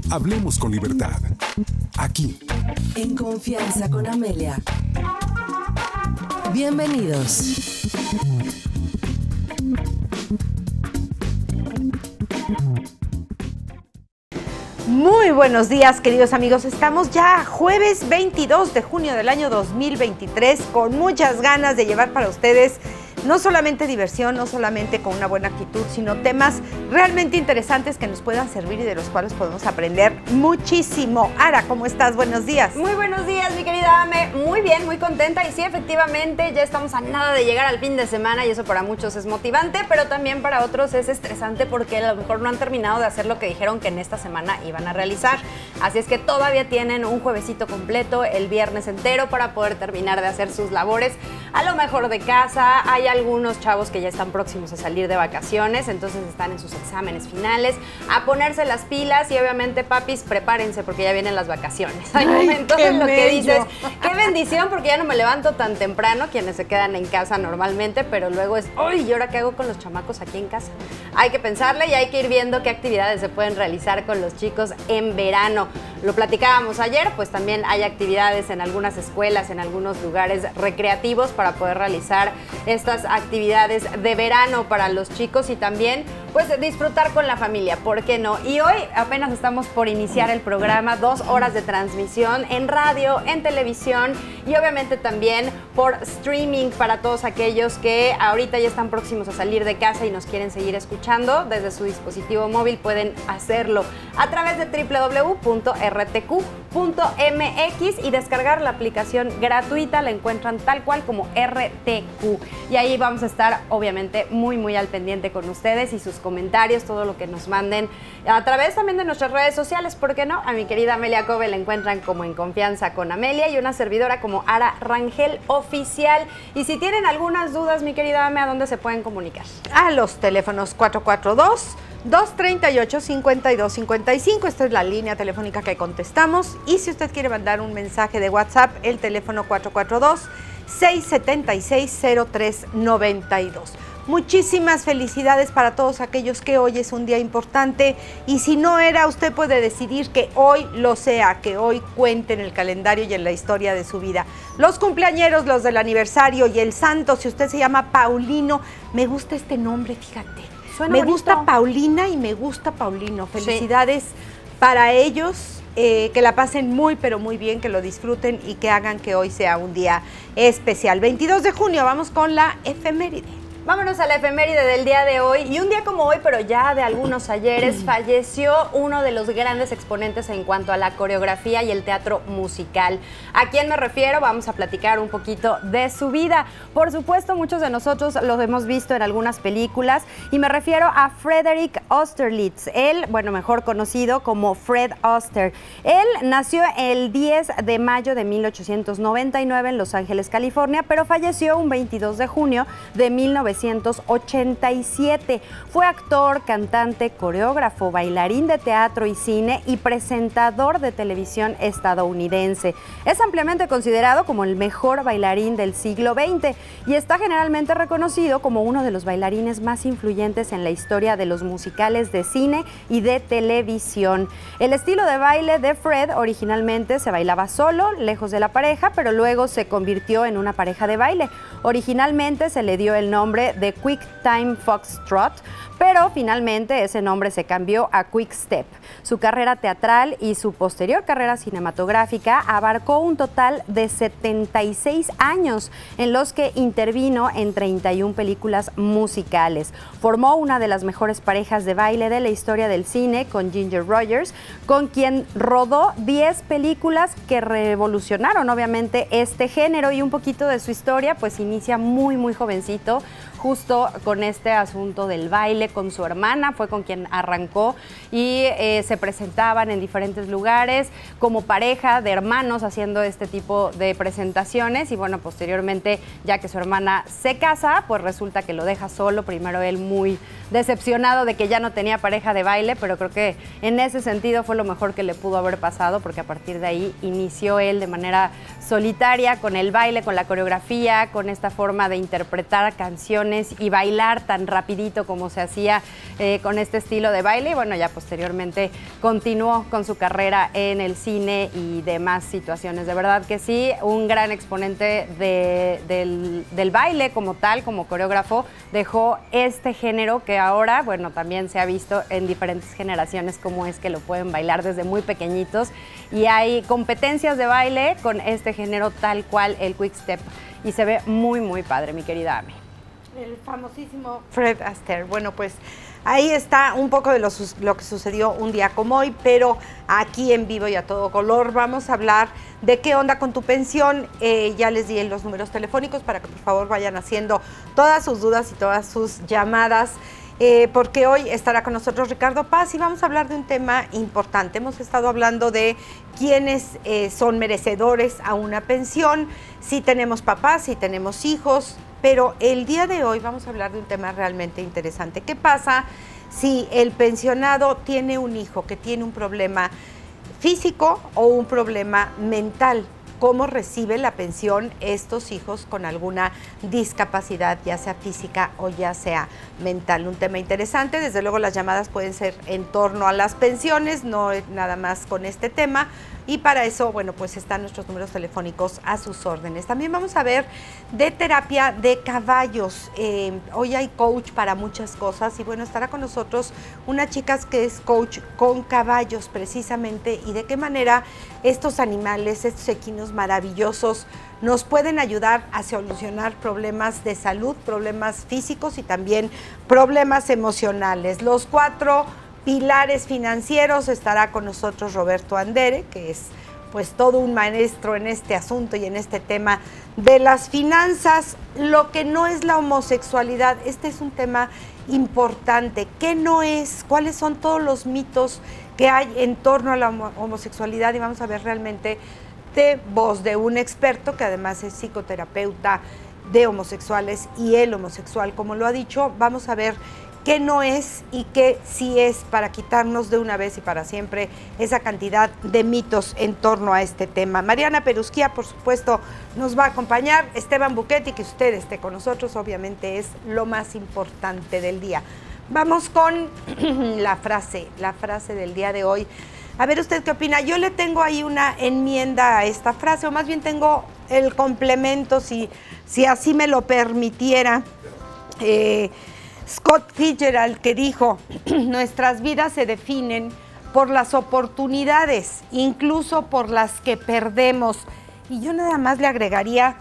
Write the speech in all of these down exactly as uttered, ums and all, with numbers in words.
Hablemos con libertad. Aquí. En Confianza con Amelia. Bienvenidos. Muy buenos días, queridos amigos. Estamos ya jueves veintidós de junio del año dos mil veintitrés con muchas ganas de llevar para ustedes no solamente diversión, no solamente con una buena actitud, sino temas realmente interesantes que nos puedan servir y de los cuales podemos aprender muchísimo. Ara, ¿cómo estás? Buenos días. Muy buenos días, mi querida Ame. Muy bien, muy contenta. Y sí, efectivamente, ya estamos a nada de llegar al fin de semana y eso para muchos es motivante, pero también para otros es estresante porque a lo mejor no han terminado de hacer lo que dijeron que en esta semana iban a realizar. Así es que todavía tienen un juevesito completo, el viernes entero para poder terminar de hacer sus labores, a lo mejor de casa. Hay algunos chavos que ya están próximos a salir de vacaciones, entonces están en sus exámenes finales, a ponerse las pilas y obviamente, papis, prepárense porque ya vienen las vacaciones. Hay Ay, momentos qué en los que bello. dices, qué bendición porque ya no me levanto tan temprano, quienes se quedan en casa normalmente, pero luego es, uy, ¿y ahora qué hago con los chamacos aquí en casa? Hay que pensarle y hay que ir viendo qué actividades se pueden realizar con los chicos en verano. Lo platicábamos ayer, pues también hay actividades en algunas escuelas, en algunos lugares recreativos para poder realizar estas actividades de verano para los chicos y también pues disfrutar con la familia, ¿por qué no? Y hoy apenas estamos por iniciar el programa, dos horas de transmisión en radio, en televisión y obviamente también por streaming para todos aquellos que ahorita ya están próximos a salir de casa y nos quieren seguir escuchando desde su dispositivo móvil, pueden hacerlo a través de doble u doble u doble u punto r t q punto m x y descargar la aplicación gratuita, la encuentran tal cual como R T Q y ahí vamos a estar obviamente muy muy al pendiente con ustedes y sus comentarios, todo lo que nos manden a través también de nuestras redes sociales, ¿por qué no? A mi querida Amelia Cove la encuentran como En Confianza con Amelia y una servidora como Ara Rangel Oficial. Y si tienen algunas dudas, mi querida Ame, ¿a dónde se pueden comunicar? A los teléfonos cuatro cuatro dos, dos tres ocho, cinco dos cinco cinco, esta es la línea telefónica que contestamos y si usted quiere mandar un mensaje de WhatsApp, el teléfono cuatro cuatro dos, seis siete seis, cero tres nueve dos. Muchísimas felicidades para todos aquellos que hoy es un día importante y si no era, usted puede decidir que hoy lo sea, que hoy cuente en el calendario y en la historia de su vida. Los cumpleañeros, los del aniversario y el santo, si usted se llama Paulino, me gusta este nombre, fíjate. Suena me bonito. gusta Paulina y me gusta Paulino. Felicidades sí. para ellos, eh, que la pasen muy pero muy bien, que lo disfruten y que hagan que hoy sea un día especial. veintidós de junio, vamos con la efeméride. Vámonos a la efeméride del día de hoy y un día como hoy, pero ya de algunos ayeres, falleció uno de los grandes exponentes en cuanto a la coreografía y el teatro musical. ¿A quién me refiero? Vamos a platicar un poquito de su vida. Por supuesto, muchos de nosotros lo hemos visto en algunas películas y me refiero a Frederick Austerlitz, él, bueno, mejor conocido como Fred Astaire. Él nació el diez de mayo de mil ochocientos noventa y nueve en Los Ángeles, California, pero falleció un veintidós de junio de mil novecientos ochenta y siete. Fue actor, cantante, coreógrafo, bailarín de teatro y cine y presentador de televisión estadounidense. Es ampliamente considerado como el mejor bailarín del siglo veinte y está generalmente reconocido como uno de los bailarines más influyentes en la historia de los musicales de cine y de televisión. El estilo de baile de Fred originalmente se bailaba solo, lejos de la pareja, pero luego se convirtió en una pareja de baile. Originalmente se le dio el nombre de Quick Time Foxtrot, pero finalmente ese nombre se cambió a Quick Step. Su carrera teatral y su posterior carrera cinematográfica abarcó un total de setenta y seis años en los que intervino en treinta y una películas musicales. Formó una de las mejores parejas de baile de la historia del cine con Ginger Rogers, con quien rodó diez películas que revolucionaron obviamente este género y un poquito de su historia, pues inicia muy muy jovencito, justo con este asunto del baile con su hermana, fue con quien arrancó y eh, se presentaban en diferentes lugares como pareja de hermanos haciendo este tipo de presentaciones y bueno, posteriormente ya que su hermana se casa, pues resulta que lo deja solo, primero él muy decepcionado de que ya no tenía pareja de baile, pero creo que en ese sentido fue lo mejor que le pudo haber pasado porque a partir de ahí inició él de manera solitaria con el baile, con la coreografía, con esta forma de interpretar canciones canciones y bailar tan rapidito como se hacía eh, con este estilo de baile. Y bueno, ya posteriormente continuó con su carrera en el cine y demás situaciones. De verdad que sí, un gran exponente de, del, del baile como tal, como coreógrafo, dejó este género que ahora, bueno, también se ha visto en diferentes generaciones cómo es que lo pueden bailar desde muy pequeñitos. Y hay competencias de baile con este género tal cual el quick step. Y se ve muy, muy padre, mi querida Ame. El famosísimo Fred Astaire. Bueno, pues ahí está un poco de lo, lo que sucedió un día como hoy, pero aquí en vivo y a todo color vamos a hablar de qué onda con tu pensión. Eh, ya les di los números telefónicos para que por favor vayan haciendo todas sus dudas y todas sus llamadas. Eh, porque hoy estará con nosotros Ricardo Paz y vamos a hablar de un tema importante. Hemos estado hablando de quiénes eh, son merecedores a una pensión, si tenemos papás, si tenemos hijos, pero el día de hoy vamos a hablar de un tema realmente interesante. ¿Qué pasa si el pensionado tiene un hijo que tiene un problema físico o un problema mental? ¿Cómo reciben la pensión estos hijos con alguna discapacidad, ya sea física o ya sea mental? Un tema interesante. Desde luego las llamadas pueden ser en torno a las pensiones, no nada más con este tema. Y para eso, bueno, pues están nuestros números telefónicos a sus órdenes. También vamos a ver de terapia de caballos. Eh, hoy hay coach para muchas cosas y bueno, estará con nosotros una chica que es coach con caballos precisamente y de qué manera estos animales, estos equinos maravillosos nos pueden ayudar a solucionar problemas de salud, problemas físicos y también problemas emocionales. Los cuatro pilares financieros, estará con nosotros Roberto Andere, que es pues todo un maestro en este asunto y en este tema de las finanzas. Lo que no es la homosexualidad, este es un tema importante. ¿Qué no es? ¿Cuáles son todos los mitos que hay en torno a la homosexualidad? Y vamos a ver realmente de voz de un experto que además es psicoterapeuta de homosexuales y el homosexual, como lo ha dicho. Vamos a ver qué no es y qué sí es para quitarnos de una vez y para siempre esa cantidad de mitos en torno a este tema. Mariana Perusquía, por supuesto, nos va a acompañar. Esteban Buquetti, que usted esté con nosotros, obviamente es lo más importante del día. Vamos con la frase, la frase del día de hoy. A ver, ¿usted qué opina? Yo le tengo ahí una enmienda a esta frase, o más bien tengo el complemento, si, si así me lo permitiera. Eh, Scott Fitzgerald, que dijo, nuestras vidas se definen por las oportunidades, incluso por las que perdemos. Y yo nada más le agregaría,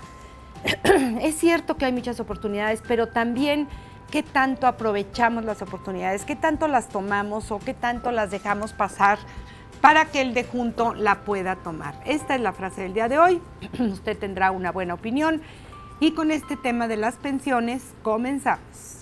es cierto que hay muchas oportunidades, pero también qué tanto aprovechamos las oportunidades, qué tanto las tomamos o qué tanto las dejamos pasar para que el de junto la pueda tomar. Esta es la frase del día de hoy. Usted tendrá una buena opinión. Y con este tema de las pensiones, comenzamos.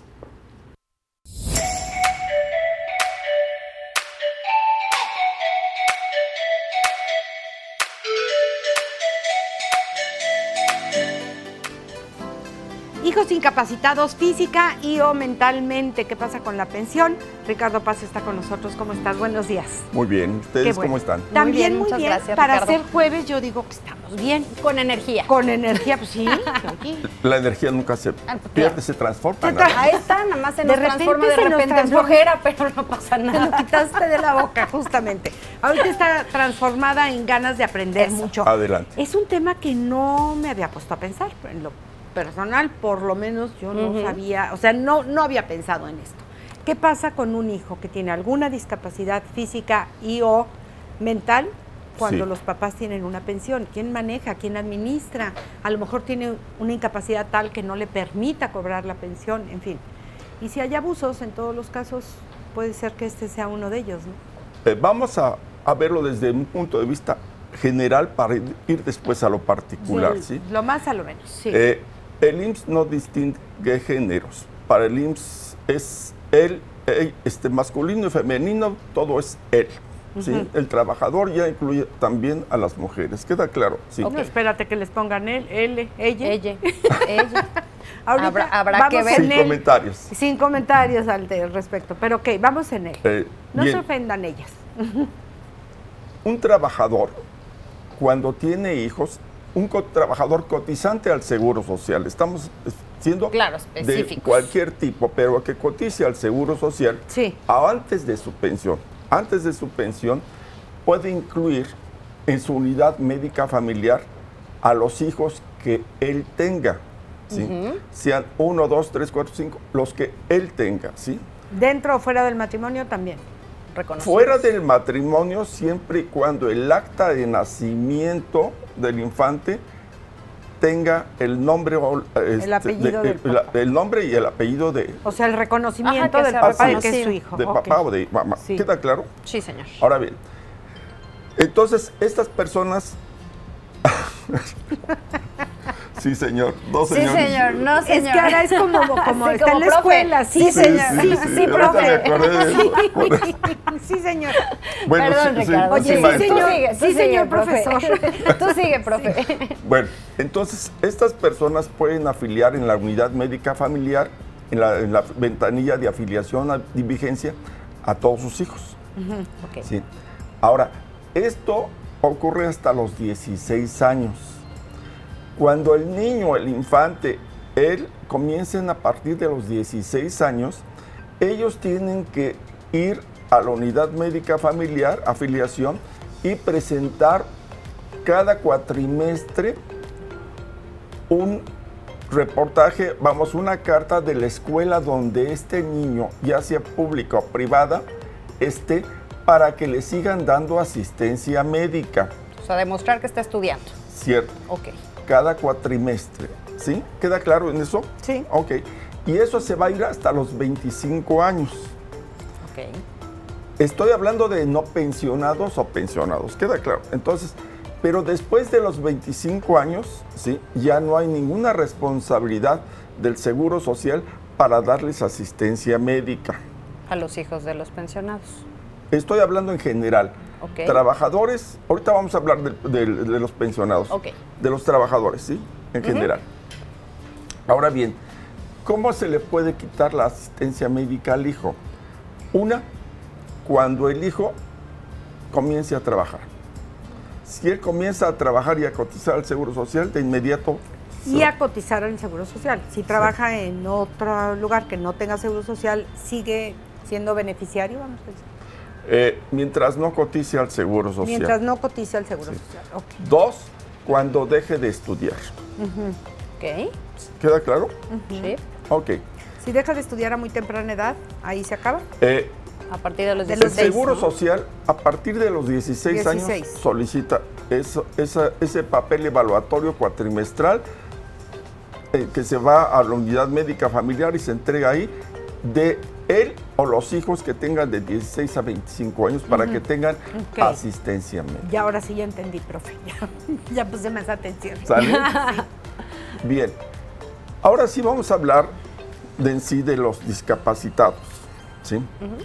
Hijos incapacitados física y o mentalmente, ¿qué pasa con la pensión? Ricardo Paz está con nosotros. ¿Cómo estás? Buenos días. Muy bien. ¿Ustedes bueno. cómo están? También muy bien. Muy bien. Gracias, Para Ricardo. ser jueves yo digo que estamos bien. Con energía. Con energía, pues sí. La energía nunca se pierde, se transforma. Se tra Ahí está, nada más se nos de transforma de repente en flojera, pero no pasa nada. Te lo quitaste de la boca, justamente. Ahorita está transformada en ganas de aprender Eso. mucho. Adelante. Es un tema que no me había puesto a pensar, en lo personal, por lo menos yo no uh-huh. sabía, o sea, no, no había pensado en esto. ¿Qué pasa con un hijo que tiene alguna discapacidad física y o mental cuando sí. los papás tienen una pensión? ¿Quién maneja? ¿Quién administra? A lo mejor tiene una incapacidad tal que no le permita cobrar la pensión, en fin. Y si hay abusos, en todos los casos, puede ser que este sea uno de ellos, ¿no? Eh, vamos a, a verlo desde un punto de vista general para ir después a lo particular, ¿sí? ¿sí? Lo más a lo menos, sí. Eh, el I M S S no distingue géneros. Para el I M S S es él, él este, masculino y femenino, todo es él. ¿sí? Uh-huh. El trabajador ya incluye también a las mujeres. ¿Queda claro? Sí. Okay. No, espérate que les pongan él, él, ella. Ella. ella. Ahorita habrá habrá que ver. Sin él, comentarios. Sin comentarios al respecto. Pero ok, vamos en él. Eh, no bien. se ofendan ellas. Un trabajador, cuando tiene hijos, un co trabajador cotizante al Seguro Social. Estamos siendo Claro, de específicos. cualquier tipo, pero que cotice al Seguro Social Sí. antes de su pensión. Antes de su pensión puede incluir en su unidad médica familiar a los hijos que él tenga, ¿sí? Uh-huh. Sean uno, dos, tres, cuatro, cinco, los que él tenga, ¿sí? ¿Dentro o fuera del matrimonio también? Fuera del matrimonio, siempre y cuando el acta de nacimiento del infante tenga el nombre o el este, apellido de, del papá. El, el nombre y el apellido de... O sea, el reconocimiento Ajá, del papá de sí, que es su hijo. De okay. papá o de mamá. Sí. ¿Queda claro? Sí, señor. Ahora bien, entonces estas personas... Sí, señor. No, señor. Sí, señor. No, señor. Es que ahora es como, como sí, está como en la profe. escuela. Sí, sí señor. Sí, sí, sí, sí, sí profe. Sí, sí, señor. Bueno, Perdón, sí, Ricardo. Oye, sí, sí, señor. Sigue, sí, sigue, señor profe. profesor. Tú sigue, profe. Sí. Bueno, entonces, estas personas pueden afiliar en la unidad médica familiar, en la, en la ventanilla de afiliación y vigencia, a todos sus hijos. Uh-huh. Okay. Sí. Ahora, esto ocurre hasta los dieciséis años. Cuando el niño, el infante, él comiencen a partir de los dieciséis años, ellos tienen que ir a la unidad médica familiar, afiliación, y presentar cada cuatrimestre un reportaje, vamos, una carta de la escuela donde este niño, ya sea pública o privada, esté, para que le sigan dando asistencia médica. O sea, demostrar que está estudiando. Cierto. Ok. Cada cuatrimestre, ¿sí? ¿Queda claro en eso? Sí. Ok. Y eso se va a ir hasta los veinticinco años. Ok. Estoy hablando de no pensionados o pensionados, queda claro. Entonces, pero después de los veinticinco años, ¿sí? Ya no hay ninguna responsabilidad del Seguro Social para darles asistencia médica. A los hijos de los pensionados. Estoy hablando en general. Okay. Trabajadores, ahorita vamos a hablar de, de, de los pensionados, okay. de los trabajadores, ¿sí? En uh-huh. general. Ahora bien, ¿cómo se le puede quitar la asistencia médica al hijo? Una, cuando el hijo comience a trabajar. Si él comienza a trabajar y a cotizar al Seguro Social, de inmediato... Y a cotizar al Seguro Social. Si trabaja sí. en otro lugar que no tenga Seguro Social, ¿sigue siendo beneficiario, vamos a decir? Eh, mientras no cotice al Seguro Social. Mientras no cotice al Seguro sí. Social. Okay. Dos, cuando deje de estudiar. Uh-huh. Ok. ¿Queda claro? Uh-huh. Sí. Ok. Si deja de estudiar a muy temprana edad, ¿ahí se acaba? Eh, a partir de los dieciséis. El Seguro ¿no? Social, a partir de los dieciséis, dieciséis. años, solicita eso, esa, ese papel evaluatorio cuatrimestral eh, que se va a la unidad médica familiar y se entrega ahí de él o los hijos que tengan de dieciséis a veinticinco años para uh-huh. que tengan okay. asistencia médica. Ya ahora sí ya entendí, profe. Ya, ya puse más atención. ¿Sale? Sí. Bien. Ahora sí vamos a hablar de en sí de los discapacitados. ¿Sí? Uh-huh.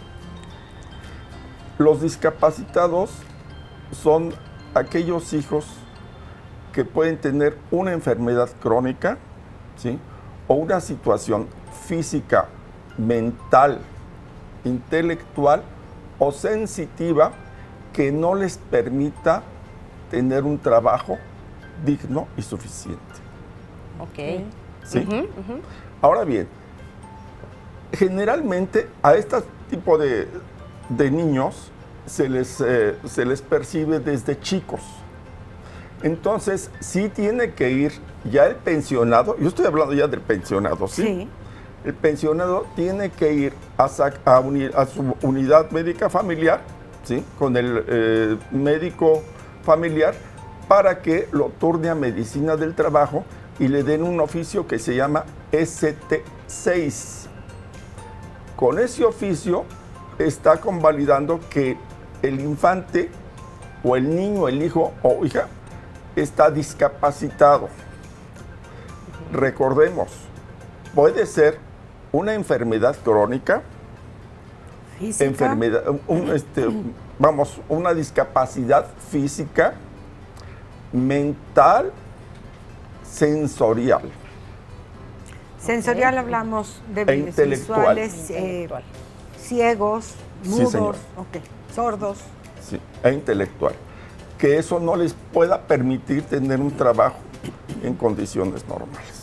Los discapacitados son aquellos hijos que pueden tener una enfermedad crónica, ¿sí? O una situación física, mental, intelectual o sensitiva que no les permita tener un trabajo digno y suficiente. Ok. ¿Sí? Uh-huh, uh-huh. Ahora bien, generalmente a este tipo de, de niños se les, eh, se les percibe desde chicos. Entonces, sí tiene que ir ya el pensionado, yo estoy hablando ya del pensionado, ¿sí? Sí. El pensionado tiene que ir a, a, uni, a su unidad médica familiar, ¿sí? Con el eh, médico familiar para que lo turne a medicina del trabajo y le den un oficio que se llama S T seis. Con ese oficio está convalidando que el infante o el niño, el hijo o hija está discapacitado. Recordemos, puede ser una enfermedad crónica, física, enfermedad, un, este, vamos, una discapacidad física, mental, sensorial. Sensorial hablamos de e intelectual. visuales, eh, ciegos, mudos, sí, okay, sordos. Sí, e intelectual. Que eso no les pueda permitir tener un trabajo en condiciones normales.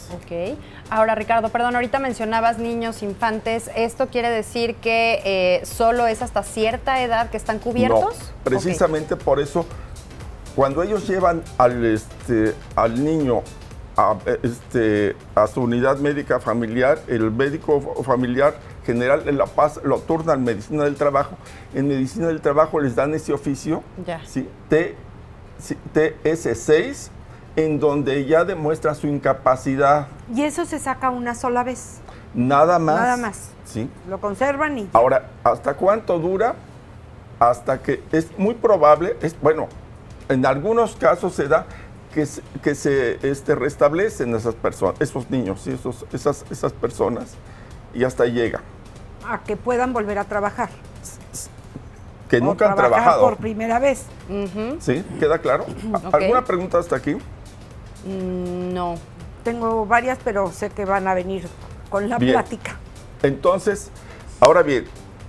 Ok. Ahora, Ricardo, perdón, ahorita mencionabas niños, infantes. ¿Esto quiere decir que eh, solo es hasta cierta edad que están cubiertos? No, precisamente okay. Por eso, cuando ellos llevan al, este, al niño a, este, a su unidad médica familiar, el médico familiar general de La Paz lo turna en medicina del trabajo. En medicina del trabajo les dan ese oficio, ya. ¿sí? T, T S seis, en donde ya demuestra su incapacidad. ¿Y eso se saca una sola vez? Nada más. Nada más. Sí. Lo conservan y ya. Ahora, ¿hasta cuánto dura? Hasta que es muy probable, es bueno, en algunos casos se da que se, que se este, restablecen esas personas, esos niños, ¿sí? esos, esas, esas personas, y hasta llega. A que puedan volver a trabajar. Que o nunca han trabajar trabajado. por primera vez. Uh-huh. ¿Sí? ¿Queda claro? Okay. ¿Alguna pregunta hasta aquí? Mm, no. Tengo varias, pero sé que van a venir con la Bien. plática. Entonces, ahora bien,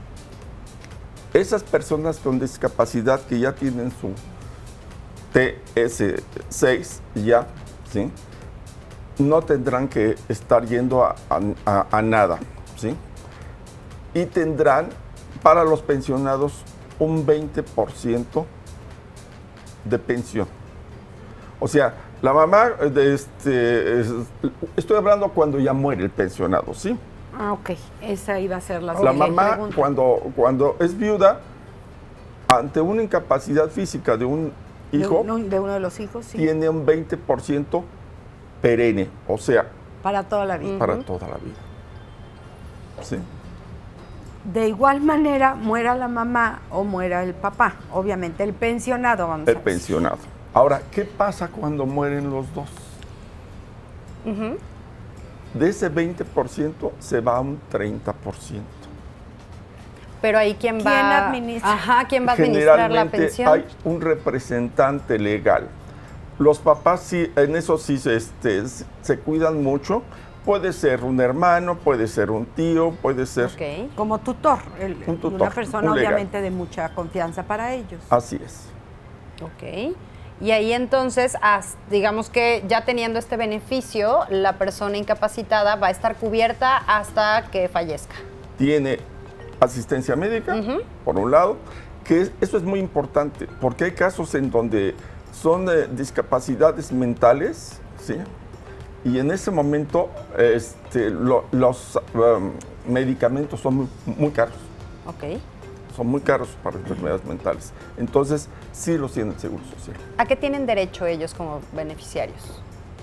esas personas con discapacidad que ya tienen su T S seis, ya, ¿sí? No tendrán que estar yendo a, a, a nada, ¿sí? Y tendrán para los pensionados un veinte por ciento de pensión. O sea, la mamá, de este, estoy hablando cuando ya muere el pensionado, ¿sí? Ah, ok. Esa iba a ser la La siguiente mamá, pregunta. cuando, cuando es viuda, ante una incapacidad física de un hijo, de, un, de uno de los hijos, sí. tiene un veinte por ciento perenne, o sea, para toda la vida. para toda la vida. Sí. De igual manera, muera la mamá o muera el papá. Obviamente, el pensionado, vamos El a decir. pensionado. Ahora, ¿qué pasa cuando mueren los dos? Uh-huh. De ese veinte por ciento se va a un treinta por ciento. Pero ahí, ¿quién va? ¿Quién administra? Ajá, ¿quién va a administrar la Generalmente pensión? hay un representante legal. Los papás sí, en eso sí se, este, se cuidan mucho. Puede ser un hermano, puede ser un tío, puede ser... Okay. Como tutor, el, Un tutor, una persona un legal. obviamente de mucha confianza para ellos. Así es. Ok. Y ahí entonces, as- digamos que ya teniendo este beneficio, la persona incapacitada va a estar cubierta hasta que fallezca. Tiene asistencia médica, Ujú. por un lado, que es- eso es muy importante, porque hay casos en donde son eh, discapacidades mentales, ¿sí? Y en ese momento este, lo- los um, medicamentos son muy, muy caros, Ok. son muy caros para enfermedades mentales. Entonces, sí los tiene el Seguro Social. ¿A qué tienen derecho ellos como beneficiarios?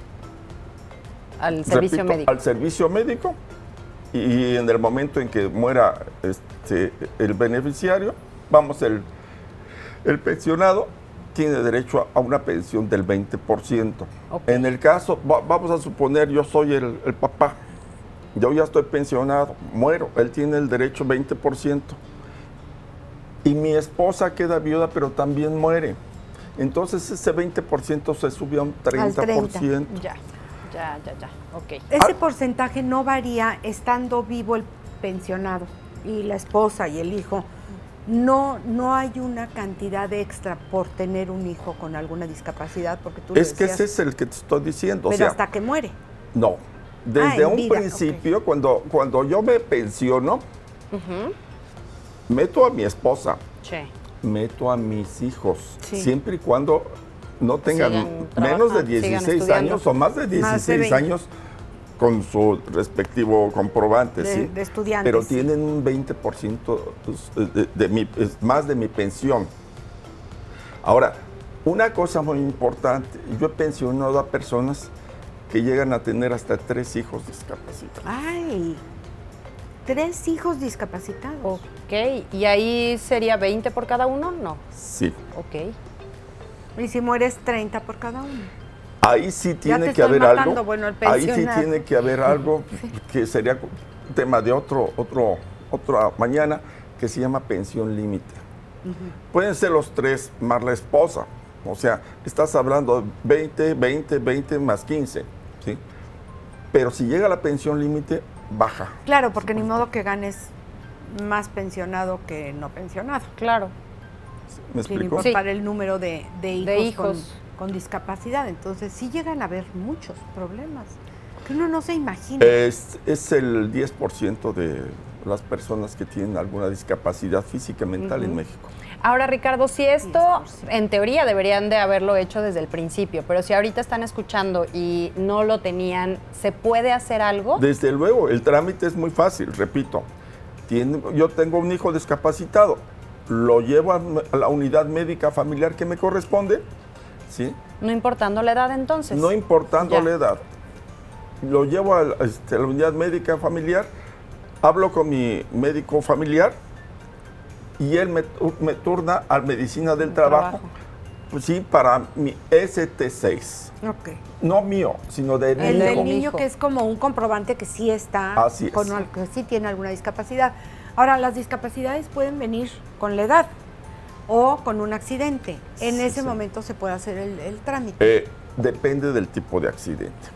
Al servicio Repito, médico. al servicio médico, y en el momento en que muera este, el beneficiario, vamos, el, el pensionado tiene derecho a, a una pensión del veinte por ciento. Ok. En el caso, va- vamos a suponer, yo soy el, el papá, yo ya estoy pensionado, muero, él tiene el derecho veinte por ciento. Y mi esposa queda viuda, pero también muere. Entonces ese veinte por ciento se sube a un treinta por ciento. Al treinta. Ya, ya, ya, ya. Ok. Ese Ah. porcentaje no varía estando vivo el pensionado y la esposa y el hijo. No, no hay una cantidad extra por tener un hijo con alguna discapacidad, porque tú lo Es que decías, ese es el que te estoy diciendo. pero o sea, hasta que muere. no, desde en un vida, principio, cuando, cuando yo me pensiono, Ujú. meto a mi esposa, Sí. meto a mis hijos, Sí. siempre y cuando no tengan Sigan menos de trabajando, sigan dieciséis estudiando. años o más de Más de dieciséis veinte. años con su respectivo comprobante, De- ¿sí? de estudiantes. Pero tienen un veinte por ciento de, de- de mi, es más de mi pensión. Ahora, una cosa muy importante, yo he pensionado a personas que llegan a tener hasta tres hijos discapacitados. Ay, tres hijos discapacitados. Ok. ¿Y ahí sería veinte por cada uno? No. Sí. Ok. Y si mueres, treinta por cada uno. Ahí sí te tiene que estoy haber matando, algo. bueno, el ahí sí pensionado. tiene que haber algo que sería tema de otro, otro, otra mañana, que se llama pensión límite. Pueden ser los tres más la esposa. O sea, estás hablando de veinte, veinte, veinte más quince, ¿sí? Pero si llega la pensión límite, baja. Claro, porque ni modo que ganes más pensionado que no pensionado. Claro. ¿Me Sin explico? importar el número de, de hijos, De hijos. Con, con discapacidad. Entonces, sí llegan a haber muchos problemas. Que uno no se imagina. Es, es el diez por ciento de las personas que tienen alguna discapacidad física y mental uh-huh. en México. Ahora, Ricardo, si esto, en teoría, deberían de haberlo hecho desde el principio, pero si ahorita están escuchando y no lo tenían, ¿se puede hacer algo? Desde luego, el trámite es muy fácil, repito. Tiene, yo tengo un hijo discapacitado, lo llevo a, a la unidad médica familiar que me corresponde, ¿sí? No importando la edad, entonces. No importando ya. la edad. Lo llevo a, este, a la unidad médica familiar, hablo con mi médico familiar, y él me, me turna a medicina del trabajo, trabajo, pues sí, para mi S T seis. Okay. No mío, sino del El niño. del niño, que es como un comprobante que sí está, Así con, es. que sí tiene alguna discapacidad. Ahora, las discapacidades pueden venir con la edad o con un accidente. En sí, ese sí. momento se puede hacer el, el trámite. Eh, depende del tipo de accidente.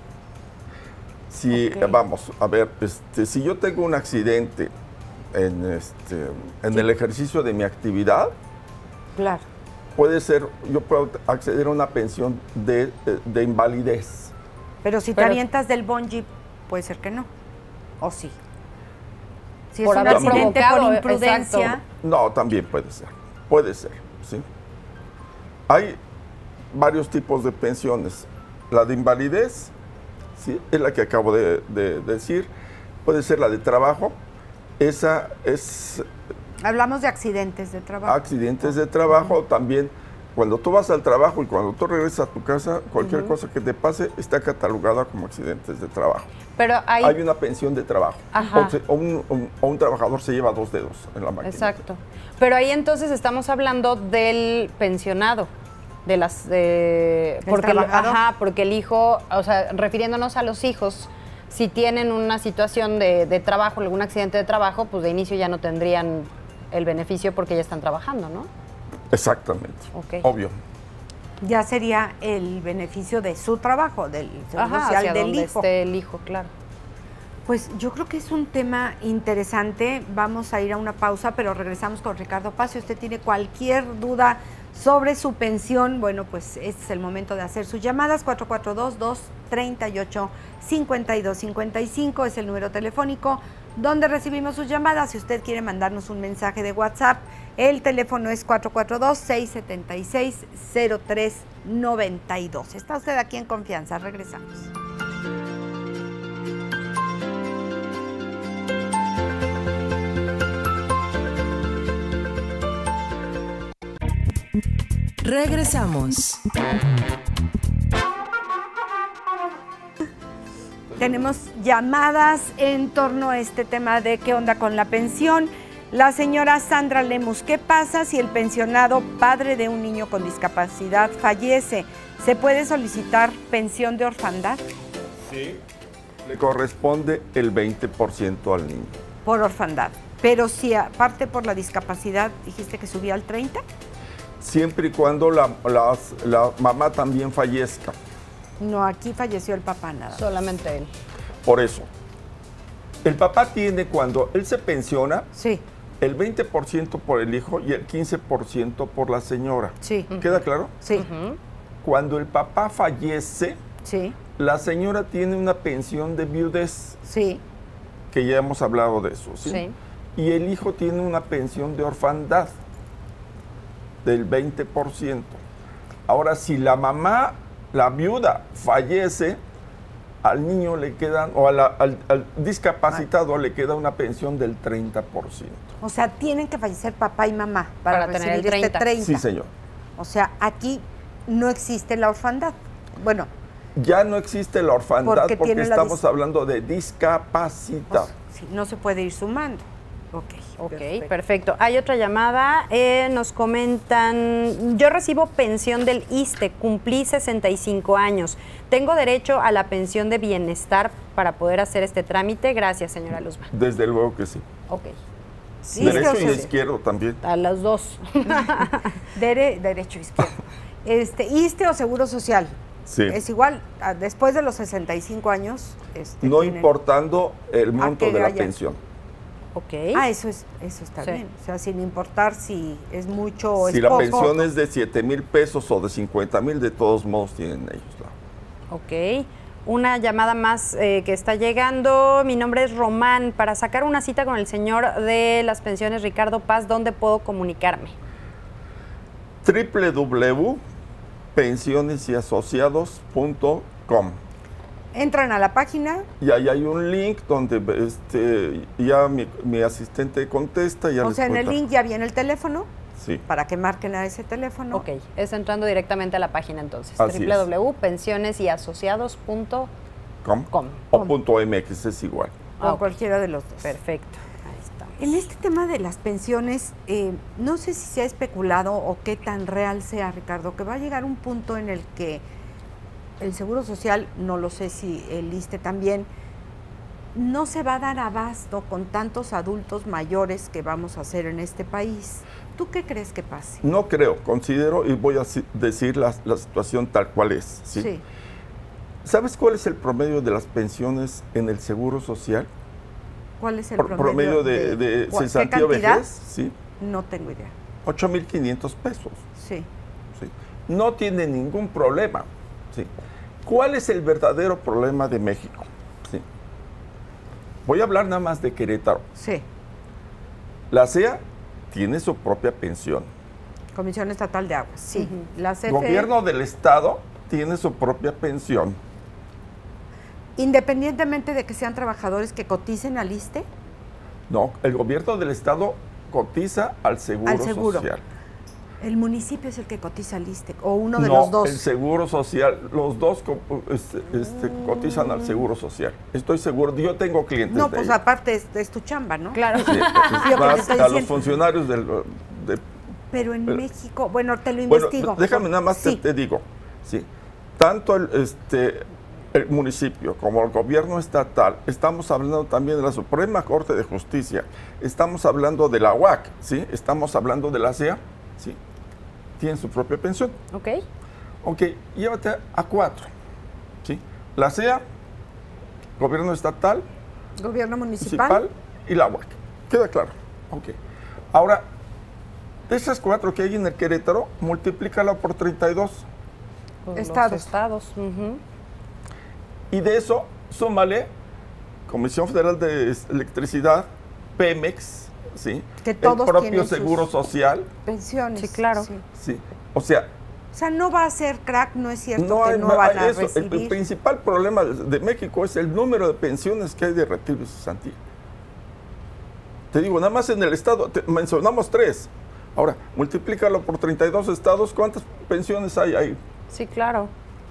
Si, okay. vamos, a ver, este, si yo tengo un accidente en, este, en sí. el ejercicio de mi actividad, claro. puede ser, yo puedo acceder a una pensión de, de, de invalidez. Pero si Pero, te avientas del bungee, puede ser que no, o sí. Si por es un accidente por imprudencia. Exacto. No, también puede ser, puede ser, ¿sí? Hay varios tipos de pensiones. La de invalidez, ¿sí? Es la que acabo de, de, de decir, puede ser la de trabajo. Esa es... Hablamos de accidentes de trabajo. Accidentes de trabajo uh-huh. también. Cuando tú vas al trabajo y cuando tú regresas a tu casa, cualquier uh-huh. cosa que te pase está catalogada como accidentes de trabajo. Pero hay, hay una pensión de trabajo. O, se, o, un, un, o un trabajador se lleva dos dedos en la máquina. Exacto. Pero ahí entonces estamos hablando del pensionado. De las de, porque, el, ajá, porque el hijo, o sea, refiriéndonos a los hijos, si tienen una situación de, de trabajo, algún accidente de trabajo, pues de inicio ya no tendrían el beneficio porque ya están trabajando, ¿no? Exactamente, okay. Obvio. Ya sería el beneficio de su trabajo, del seguro Ajá, social hacia del donde hijo. Esté el hijo, claro. Pues yo creo que es un tema interesante. Vamos a ir a una pausa, pero regresamos con Ricardo Paz. Si usted tiene cualquier duda sobre su pensión, bueno, pues este es el momento de hacer sus llamadas. Cuatro cuatro dos, dos tres ocho, cinco dos cinco cinco es el número telefónico donde recibimos sus llamadas. Si usted quiere mandarnos un mensaje de WhatsApp, el teléfono es cuatro cuatro dos, seis siete seis, cero tres nueve dos. Está usted aquí en Confianza. Regresamos. Regresamos. Tenemos llamadas en torno a este tema de qué onda con la pensión. La señora Sandra Lemus, ¿qué pasa si el pensionado padre de un niño con discapacidad fallece? ¿Se puede solicitar pensión de orfandad? Sí, le corresponde el veinte por ciento al niño. Por orfandad. Pero si aparte por la discapacidad dijiste que subía al treinta por ciento. Siempre y cuando la, la, la mamá también fallezca. No, aquí falleció el papá nada. Solamente él. Por eso. El papá tiene, cuando él se pensiona, sí. el veinte por ciento por el hijo y el quince por ciento por la señora. Sí. ¿Queda claro? Sí. Uh-huh. Cuando el papá fallece, sí. la señora tiene una pensión de viudez. Sí. Que ya hemos hablado de eso, ¿sí? Sí. Y el hijo tiene una pensión de orfandad del veinte por ciento. Ahora, si la mamá, la viuda, fallece, al niño le quedan, o a la, al, al discapacitado Ay. le queda una pensión del treinta por ciento. O sea, tienen que fallecer papá y mamá para, para recibir tener el este treinta. Sí, señor. O sea, aquí no existe la orfandad. Bueno. Ya no existe la orfandad porque, porque estamos dis... hablando de discapacidad. O sea, sí, no se puede ir sumando. Ok, ok, perfecto. perfecto. Hay otra llamada, eh, nos comentan, yo recibo pensión del I S S S T E, cumplí sesenta y cinco años. ¿Tengo derecho a la pensión de bienestar para poder hacer este trámite? Gracias, señora Luzma. Desde luego que sí. Ok. Sí, derecho o y izquierdo también. A los dos. Dere, derecho, izquierdo. Este, I S S S T E o Seguro Social. Sí. Es igual, después de los sesenta y cinco años. Este, no tienen... importando el monto de la haya... pensión. Okay. Ah, eso es, eso está sí. bien. O sea, sin importar si es mucho o si es la poco. pensión es de siete mil pesos o de cincuenta mil, de todos modos tienen ellos la. Ok. Una llamada más eh, que está llegando. Mi nombre es Román. Para sacar una cita con el señor de las pensiones, Ricardo Paz, ¿dónde puedo comunicarme? doble u doble u doble u punto pensiones y asociados punto com. Entran a la página. Y ahí hay un link donde este, ya mi, mi asistente contesta. Ya O les sea, en el cuenta. link ya viene el teléfono. Sí. Para que marquen a ese teléfono. Ok, es entrando directamente a la página entonces. Así doble u doble u doble u es. punto pensiones y asociados punto Com. com. O punto .mx es igual. O Ah, ok. cualquiera de los dos. Perfecto. Ahí está. En este tema de las pensiones, eh, no sé si se ha especulado o qué tan real sea, Ricardo, que va a llegar un punto en el que el Seguro Social, no lo sé si el ISSSTE también, no se va a dar abasto con tantos adultos mayores que vamos a hacer en este país. ¿Tú qué crees que pase? No creo, considero, y voy a si- decir la, la situación tal cual es. ¿sí? Sí. ¿Sabes cuál es el promedio de las pensiones en el Seguro Social? ¿Cuál es el Por- promedio, promedio de, de ¿cuál- cesantía qué o cantidad? vejez, ¿sí? No tengo idea. ocho mil quinientos pesos. Sí. ¿sí? No tiene ningún problema. ¿sí? ¿Cuál es el verdadero problema de México? ¿sí? Voy a hablar nada más de Querétaro. Sí. La C E A tiene su propia pensión. Comisión Estatal de Aguas. Sí. La C F E, Gobierno del Estado tiene su propia pensión. independientemente de que sean trabajadores que coticen al ISSSTE, No, el gobierno del Estado cotiza al Seguro, Al seguro. Social. el municipio es el que cotiza al ISSSTE, o uno de no, los dos. el Seguro Social, los dos co- este, este, cotizan al Seguro Social. Estoy seguro, yo tengo clientes No, de pues ahí. aparte es, es tu chamba, ¿no? Claro. Sí, es Yo que te más, estoy a los diciendo. funcionarios del... de- Pero en Pero- México, bueno, te lo bueno, investigo. déjame nada más Sí. te, te digo, sí, tanto el, este, el municipio como el gobierno estatal, estamos hablando también de la Suprema Corte de Justicia, estamos hablando de la U A C, ¿sí? Estamos hablando de la C E A, ¿sí? Tienen su propia pensión. Ok. Ok, llévate a cuatro, ¿sí? La C E A, gobierno estatal, Gobierno municipal. municipal y la U A C. ¿Queda claro? Ok. Ahora, de esas cuatro que hay en el Querétaro, multiplícala por treinta y dos. Con Estados. Los estados. Ujú. Y de eso, súmale Comisión Federal de Electricidad, Pemex, ¿sí? Que el todos propio tienen sus- Seguro Social, Pensiones. Sí, claro. ¿sí? O sea, O sea, no va a ser crack, no es cierto no que hay no ma- van a eso. El, el recibir. principal problema de, de México es el número de pensiones que hay de retiro y cesantía. Te digo, nada más en el estado, te- mencionamos tres. Ahora, multiplícalo por treinta y dos estados, ¿cuántas pensiones hay ahí? Sí, claro.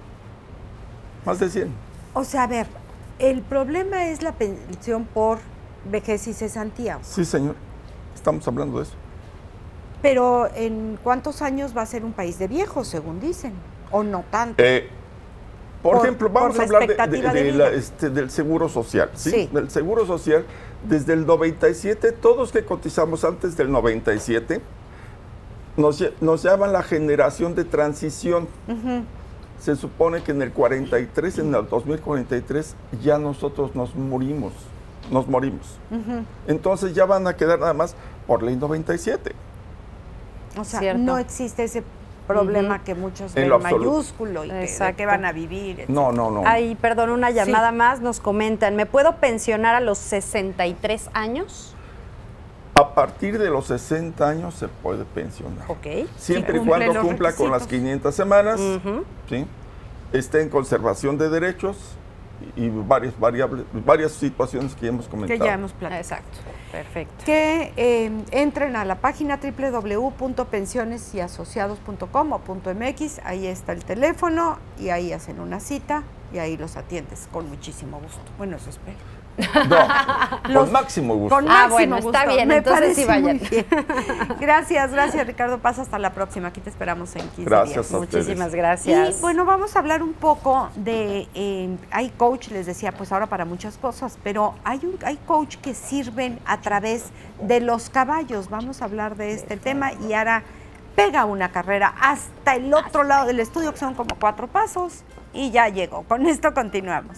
Más de cien. O sea, a ver, el problema es la pensión por vejez y cesantía. Sí, señor. Estamos hablando de eso. Pero ¿en cuántos años va a ser un país de viejos, según dicen? ¿O no tanto? Eh, por, Por- ejemplo, por vamos la a hablar de- de- expectativa de de vida. la, este, del Seguro Social. ¿sí? Sí. Del Seguro Social, desde el noventa y siete, todos que cotizamos antes del noventa y siete, nos, lle- nos llaman la generación de transición. Se supone que en el cuarenta y tres, en el dos mil cuarenta y tres, ya nosotros nos morimos. Nos morimos. Entonces ya van a quedar nada más por ley noventa y siete. O sea, Cierto. no existe ese problema que muchos En ven lo absoluto. mayúsculo y que, de Exacto. que van a vivir. etcétera. No, no, no. Ay, perdón, una llamada Sí. más. Nos comentan, ¿me puedo pensionar a los sesenta y tres años? A partir de los sesenta años se puede pensionar. Ok. Siempre Sí, y cumple cuando los cumpla con las requisitos. quinientas semanas, Ujú. ¿sí? Esté en conservación de derechos y, y varias variables, varias situaciones que ya hemos Que comentado. ya hemos platicado. Exacto. Perfecto. Que eh, entren a la página doble u doble u doble u punto pensiones y asociados punto com o punto m x, ahí está el teléfono y ahí hacen una cita y ahí los atiendes con muchísimo gusto. Bueno, eso espero. No, Los- con máximo gusto. Con Ah, máximo bueno, está gusto. bien, Me entonces sí parece vayan. muy bien. Gracias, gracias Ricardo Paz, hasta la próxima. Aquí te esperamos en quince Gracias días. a ustedes. Muchísimas gracias. Y bueno, vamos a hablar un poco de, eh, hay coach, les decía, pues ahora para muchas cosas, pero hay, un, hay coach que sirven a través de los caballos. Vamos a hablar de este tema y ahora pega una carrera hasta el otro lado del estudio, que son como cuatro pasos, y ya llegó. Con esto continuamos.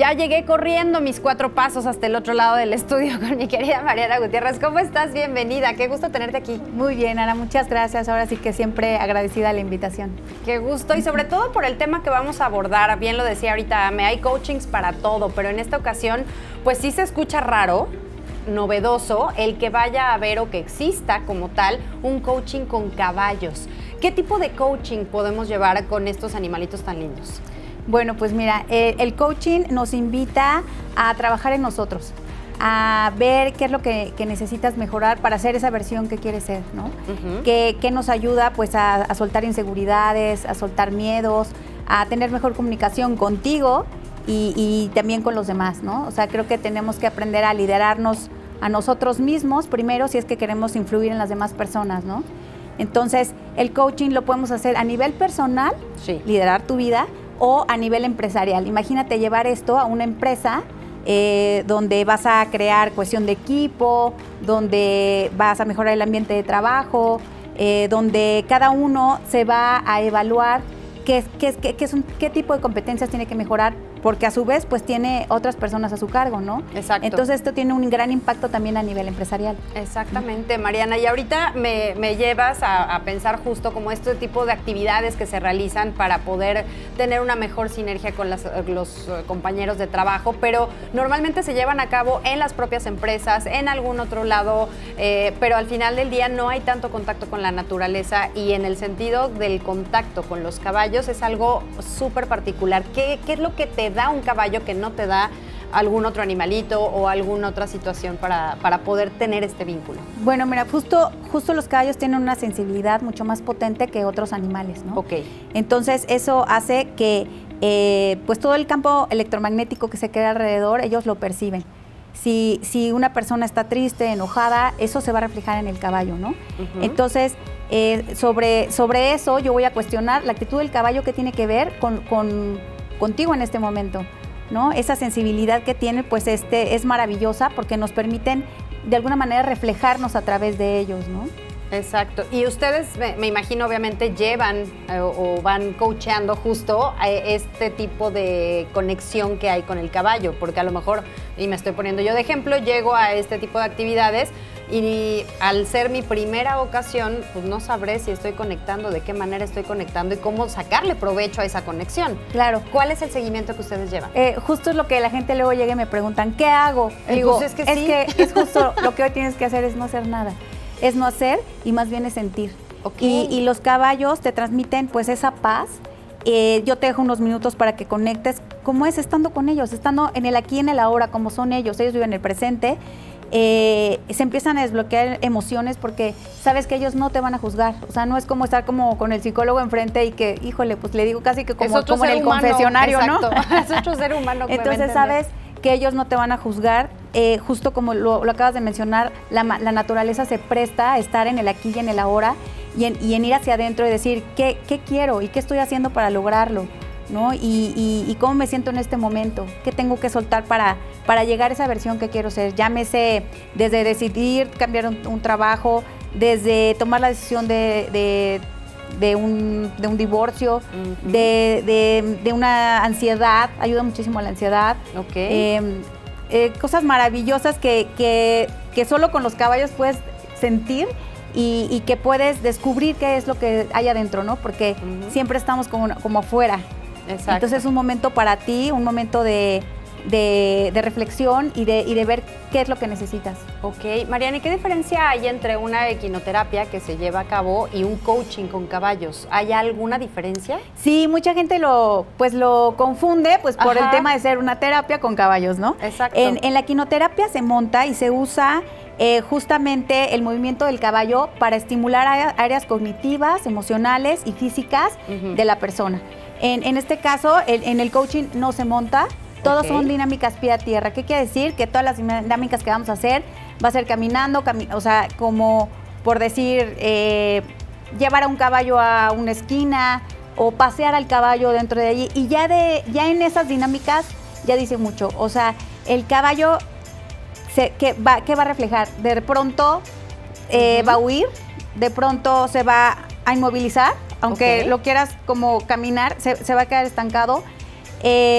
Ya llegué corriendo mis cuatro pasos hasta el otro lado del estudio con mi querida Mariana Gutiérrez. ¿Cómo estás? Bienvenida. Qué gusto tenerte aquí. Muy bien, Ana. Muchas gracias. Ahora sí que siempre agradecida la invitación. Qué gusto. Y sobre todo por el tema que vamos a abordar. Bien lo decía ahorita, me hay coachings para todo, pero en esta ocasión, pues sí se escucha raro, novedoso, el que vaya a haber o que exista como tal un coaching con caballos. ¿Qué tipo de coaching podemos llevar con estos animalitos tan lindos? Bueno, pues mira, eh, el coaching nos invita a trabajar en nosotros, a ver qué es lo que, que necesitas mejorar para ser esa versión que quieres ser, ¿no? Uh-huh. que, que nos ayuda pues a, a soltar inseguridades, a soltar miedos, a tener mejor comunicación contigo y, y también con los demás, ¿no? O sea, creo que tenemos que aprender a liderarnos a nosotros mismos primero si es que queremos influir en las demás personas, ¿no? Entonces, el coaching lo podemos hacer a nivel personal, sí, liderar tu vida, o a nivel empresarial. Imagínate llevar esto a una empresa eh, donde vas a crear cohesión de equipo, donde vas a mejorar el ambiente de trabajo, eh, donde cada uno se va a evaluar qué, qué, qué, qué, es un, qué tipo de competencias tiene que mejorar, porque a su vez pues tiene otras personas a su cargo, ¿no? Exacto. Entonces esto tiene un gran impacto también a nivel empresarial. Exactamente, Mariana. Y ahorita me, me llevas a, a pensar justo como este tipo de actividades que se realizan para poder tener una mejor sinergia con las, los compañeros de trabajo, pero normalmente se llevan a cabo en las propias empresas, en algún otro lado, eh, pero al final del día no hay tanto contacto con la naturaleza y en el sentido del contacto con los caballos es algo súper particular. ¿Qué, qué es lo que te da un caballo que no te da algún otro animalito o alguna otra situación para, para poder tener este vínculo? Bueno, mira, justo, justo los caballos tienen una sensibilidad mucho más potente que otros animales, ¿no? Ok. Entonces, eso hace que eh, pues todo el campo electromagnético que se crea alrededor, ellos lo perciben. Si, si una persona está triste, enojada, eso se va a reflejar en el caballo, ¿no? Uh-huh. Entonces, eh, sobre, sobre eso yo voy a cuestionar la actitud del caballo que tiene que ver con, con contigo en este momento, ¿no? Esa sensibilidad que tiene, pues este, es maravillosa porque nos permiten de alguna manera reflejarnos a través de ellos, ¿no? Exacto. Y ustedes, me, me imagino, obviamente llevan eh, o van coacheando justo a este tipo de conexión que hay con el caballo, porque a lo mejor, y me estoy poniendo yo de ejemplo, llego a este tipo de actividades y al ser mi primera ocasión, pues no sabré si estoy conectando, de qué manera estoy conectando y cómo sacarle provecho a esa conexión. Claro. ¿Cuál es el seguimiento que ustedes llevan? Eh, justo es lo que la gente luego llega y me preguntan, ¿qué hago? Y digo, pues es que es sí. que es justo lo que hoy tienes que hacer es no hacer nada. Es no hacer y más bien es sentir. Okay. Y, y los caballos te transmiten pues esa paz. Eh, yo te dejo unos minutos para que conectes cómo es estando con ellos, estando en el aquí y en el ahora, como son ellos. Ellos viven en el presente. Eh, se empiezan a desbloquear emociones porque sabes que ellos no te van a juzgar. O sea, no es como estar como con el psicólogo enfrente y que, híjole, pues le digo casi que como, como en el humano, confesionario, exacto, ¿no? Es otro ser humano. Que Entonces, sabes que ellos no te van a juzgar. Eh, justo como lo, lo acabas de mencionar, la, la naturaleza se presta a estar en el aquí y en el ahora y en, y en ir hacia adentro y decir ¿qué, qué quiero y qué estoy haciendo para lograrlo, ¿no? Y, y, y cómo me siento en este momento, qué tengo que soltar para, para llegar a esa versión que quiero ser. Llámese desde decidir cambiar un, un trabajo, desde tomar la decisión de, de, de, un, de un divorcio, uh-huh. de, de, de una ansiedad, ayuda muchísimo a la ansiedad. Okay. Eh, Eh, cosas maravillosas que, que, que solo con los caballos puedes sentir y, y que puedes descubrir qué es lo que hay adentro, ¿no? Porque uh-huh. siempre estamos como, como afuera. Exacto. Entonces es un momento para ti, un momento de, de, de reflexión y de, y de ver qué es lo que necesitas. Ok. Mariana, ¿y qué diferencia hay entre una equinoterapia que se lleva a cabo y un coaching con caballos? ¿Hay alguna diferencia? Sí, mucha gente lo, pues, lo confunde pues, por Ajá. el tema de ser una terapia con caballos, ¿no? Exacto. En, en la equinoterapia se monta y se usa eh, justamente el movimiento del caballo para estimular áreas, áreas cognitivas, emocionales y físicas uh-huh. de la persona. En, en este caso, el, en el coaching no se monta. Todos okay. son dinámicas pie a tierra. ¿Qué quiere decir? Que todas las dinámicas que vamos a hacer va a ser caminando, cami o sea, como por decir, eh, llevar a un caballo a una esquina o pasear al caballo dentro de allí. Y ya, de, ya en esas dinámicas ya dice mucho. O sea, el caballo, se, ¿qué, va, ¿qué va a reflejar? De pronto eh, uh-huh. va a huir, de pronto se va a inmovilizar, aunque okay. lo quieras como caminar, se, se va a quedar estancado. Eh,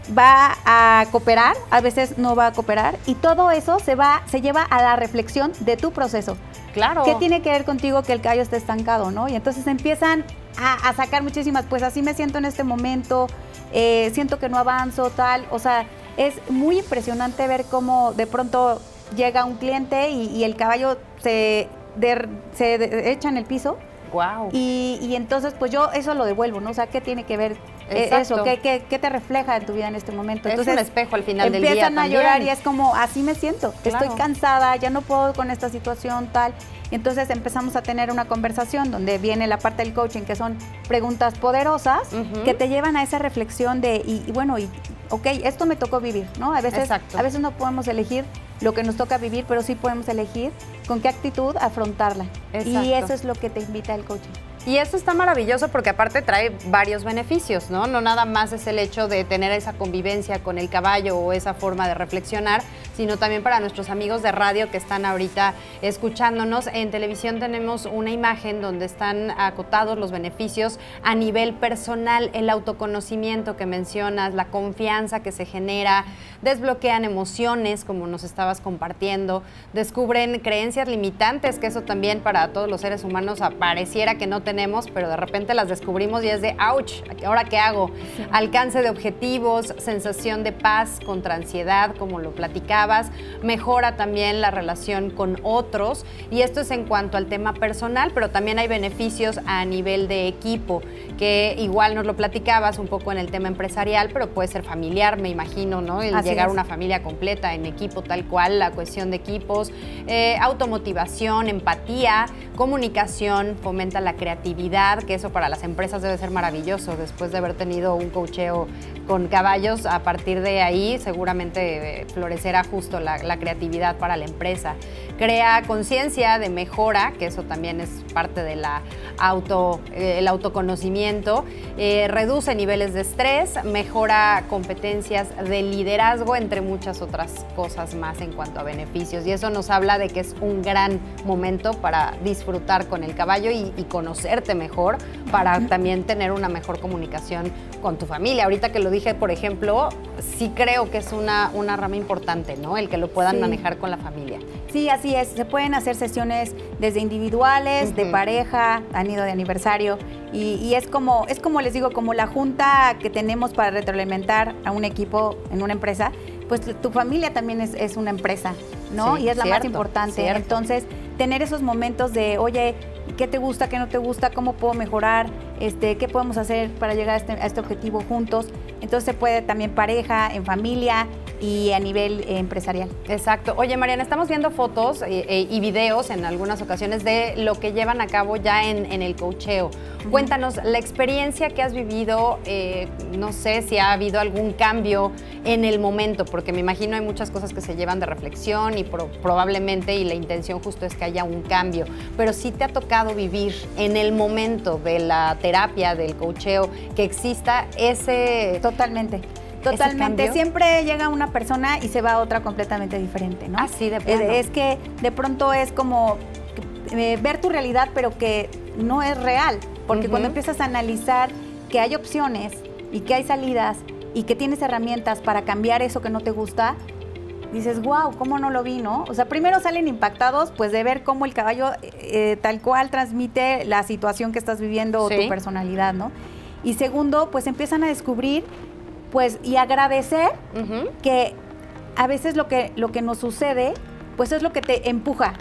va a cooperar, a veces no va a cooperar, y todo eso se va, se lleva a la reflexión de tu proceso. Claro. ¿Qué tiene que ver contigo que el caballo esté estancado, no? Y entonces empiezan a, a sacar muchísimas, pues así me siento en este momento, eh, siento que no avanzo, tal, o sea, es muy impresionante ver cómo de pronto llega un cliente y, y el caballo se, de, se de, echa en el piso. Wow. Y, y entonces, pues yo eso lo devuelvo, ¿no? O sea, ¿qué tiene que ver eh, eso? ¿Qué, qué, ¿Qué te refleja en tu vida en este momento? Entonces, es un espejo al final del día empiezan a también. llorar y es como, así me siento. Claro. Estoy cansada, ya no puedo con esta situación, tal. Y entonces empezamos a tener una conversación donde viene la parte del coaching, que son preguntas poderosas, uh-huh. que te llevan a esa reflexión de, y, y bueno, y, ok, esto me tocó vivir, ¿no? A veces, Exacto. a veces no podemos elegir lo que nos toca vivir, pero sí podemos elegir con qué actitud afrontarla. Exacto. Y eso es lo que te invita el coaching. Y eso está maravilloso porque aparte trae varios beneficios, ¿no? No nada más es el hecho de tener esa convivencia con el caballo o esa forma de reflexionar, sino también para nuestros amigos de radio que están ahorita escuchándonos. En televisión tenemos una imagen donde están acotados los beneficios a nivel personal, el autoconocimiento que mencionas, la confianza que se genera, desbloquean emociones, como nos estabas compartiendo, descubren creencias limitantes, que eso también para todos los seres humanos pareciera que no tenemos, pero de repente las descubrimos y es de ouch, ¿ahora qué hago? Sí. Alcance de objetivos, sensación de paz contra ansiedad, como lo platicabas, mejora también la relación con otros, y esto es en cuanto al tema personal, pero también hay beneficios a nivel de equipo, que igual nos lo platicabas un poco en el tema empresarial, pero puede ser familiar, me imagino, ¿no? El Así llegar a es. una familia completa en equipo tal cual, la cuestión de equipos, eh, automotivación, empatía, comunicación, fomenta la creatividad, que eso para las empresas debe ser maravilloso, después de haber tenido un coacheo con caballos, a partir de ahí seguramente eh, florecerá justo la, la creatividad para la empresa. Crea conciencia de mejora, que eso también es parte de la auto, eh, el autoconocimiento, eh, reduce niveles de estrés, mejora competencias de liderazgo, entre muchas otras cosas más en cuanto a beneficios, y eso nos habla de que es un gran momento para disfrutar con el caballo y, y conocerte mejor, para también tener una mejor comunicación con tu familia. Ahorita que lo dije, por ejemplo, sí creo que es una, una rama importante, ¿no? El que lo puedan sí. manejar con la familia. Sí, así es. Se pueden hacer sesiones desde individuales, uh-huh. de pareja, han ido de aniversario, y, y es como, es como les digo, como la junta que tenemos para retroalimentar a un equipo en una empresa, pues tu familia también es, es una empresa, ¿no? Sí, y es la cierto, más importante. Cierto. Entonces, tener esos momentos de, oye, ¿qué te gusta, qué no te gusta? ¿Cómo puedo mejorar? Este, ¿qué podemos hacer para llegar a este, a este objetivo juntos? Entonces se puede también pareja, en familia y a nivel eh, empresarial. Exacto. Oye, Mariana, estamos viendo fotos eh, eh, y videos en algunas ocasiones de lo que llevan a cabo ya en, en el coacheo. Uh-huh. Cuéntanos la experiencia que has vivido, eh, no sé si ha habido algún cambio en el momento, porque me imagino hay muchas cosas que se llevan de reflexión y pro, probablemente, y la intención justo es que haya un cambio, pero sí te ha tocado vivir en el momento de la terapia, del coacheo, que exista ese... Totalmente. Totalmente. Siempre llega una persona y se va a otra completamente diferente, ¿no? Así de plano. Es, es que de pronto es como eh, ver tu realidad, pero que no es real. Porque uh-huh. cuando empiezas a analizar que hay opciones y que hay salidas y que tienes herramientas para cambiar eso que no te gusta, dices, wow, ¿cómo no lo vi, no? O sea, primero salen impactados, pues, de ver cómo el caballo eh, tal cual transmite la situación que estás viviendo sí. o tu personalidad, ¿no? Y segundo, pues, empiezan a descubrir, pues, y agradecer uh-huh. que a veces lo que, lo que nos sucede, pues, es lo que te empuja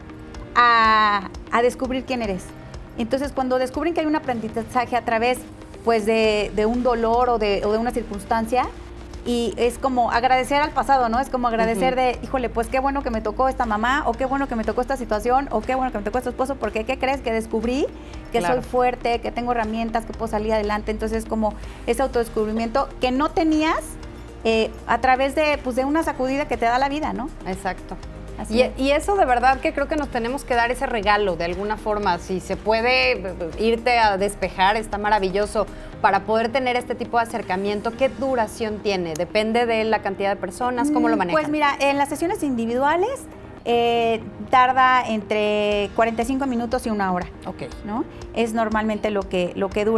a, a descubrir quién eres. Entonces, cuando descubren que hay un aprendizaje a través, pues, de, de un dolor o de, o de una circunstancia, y es como agradecer al pasado, ¿no? Es como agradecer uh-huh. de, híjole, pues qué bueno que me tocó esta mamá, o qué bueno que me tocó esta situación, o qué bueno que me tocó este esposo, porque ¿qué crees? Que descubrí que claro. soy fuerte, que tengo herramientas, que puedo salir adelante. Entonces, como ese autodescubrimiento que no tenías eh, a través de, pues, de una sacudida que te da la vida, ¿no? Exacto. Y, y eso de verdad que creo que nos tenemos que dar ese regalo de alguna forma. Si se puede irte a despejar, está maravilloso, para poder tener este tipo de acercamiento. ¿Qué duración tiene? ¿Depende de la cantidad de personas? ¿Cómo lo manejan? Pues mira, en las sesiones individuales eh, tarda entre cuarenta y cinco minutos y una hora. Ok. ¿No? Es normalmente lo que, lo que dura.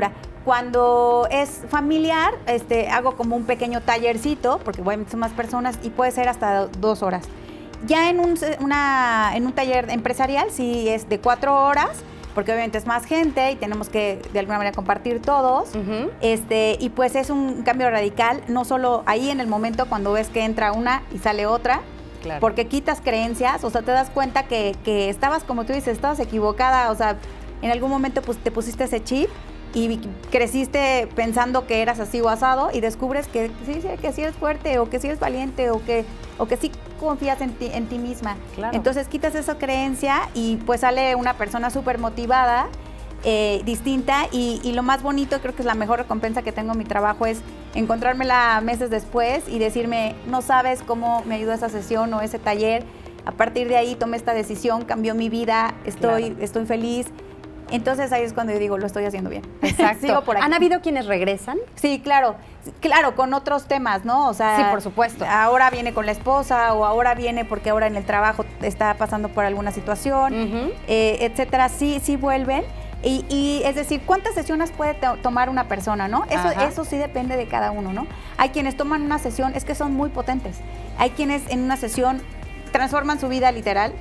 Cuando es familiar, este, hago como un pequeño tallercito, porque obviamente son más personas y puede ser hasta dos horas. Ya en un, una, en un taller empresarial sí es de cuatro horas, porque obviamente es más gente y tenemos que de alguna manera compartir todos. Uh-huh. este, y pues es un cambio radical, no solo ahí en el momento cuando ves que entra una y sale otra, claro. porque quitas creencias, o sea, te das cuenta que, que estabas, como tú dices, estabas equivocada, o sea, en algún momento pues, te pusiste ese chip y creciste pensando que eras así o asado y descubres que sí, que sí eres fuerte o que sí eres valiente o que, o que sí confías en ti, en ti misma. Claro. Entonces quitas esa creencia y pues sale una persona súper motivada, eh, distinta y, y lo más bonito, creo que es la mejor recompensa que tengo en mi trabajo es encontrármela meses después y decirme, no sabes cómo me ayudó esa sesión o ese taller, a partir de ahí tomé esta decisión, cambió mi vida, estoy, claro. estoy feliz. Entonces ahí es cuando yo digo, lo estoy haciendo bien. Exacto. Sigo por aquí. ¿Han habido quienes regresan? Sí, claro. Claro, con otros temas, ¿no? O sea, sí, por supuesto. Ahora viene con la esposa o ahora viene porque ahora en el trabajo está pasando por alguna situación, uh-huh. eh, etcétera. Sí, sí vuelven. Y, y es decir, ¿cuántas sesiones puede tomar una persona, no? Eso, eso sí depende de cada uno, ¿no? Hay quienes toman una sesión, es que son muy potentes. Hay quienes en una sesión transforman su vida literal.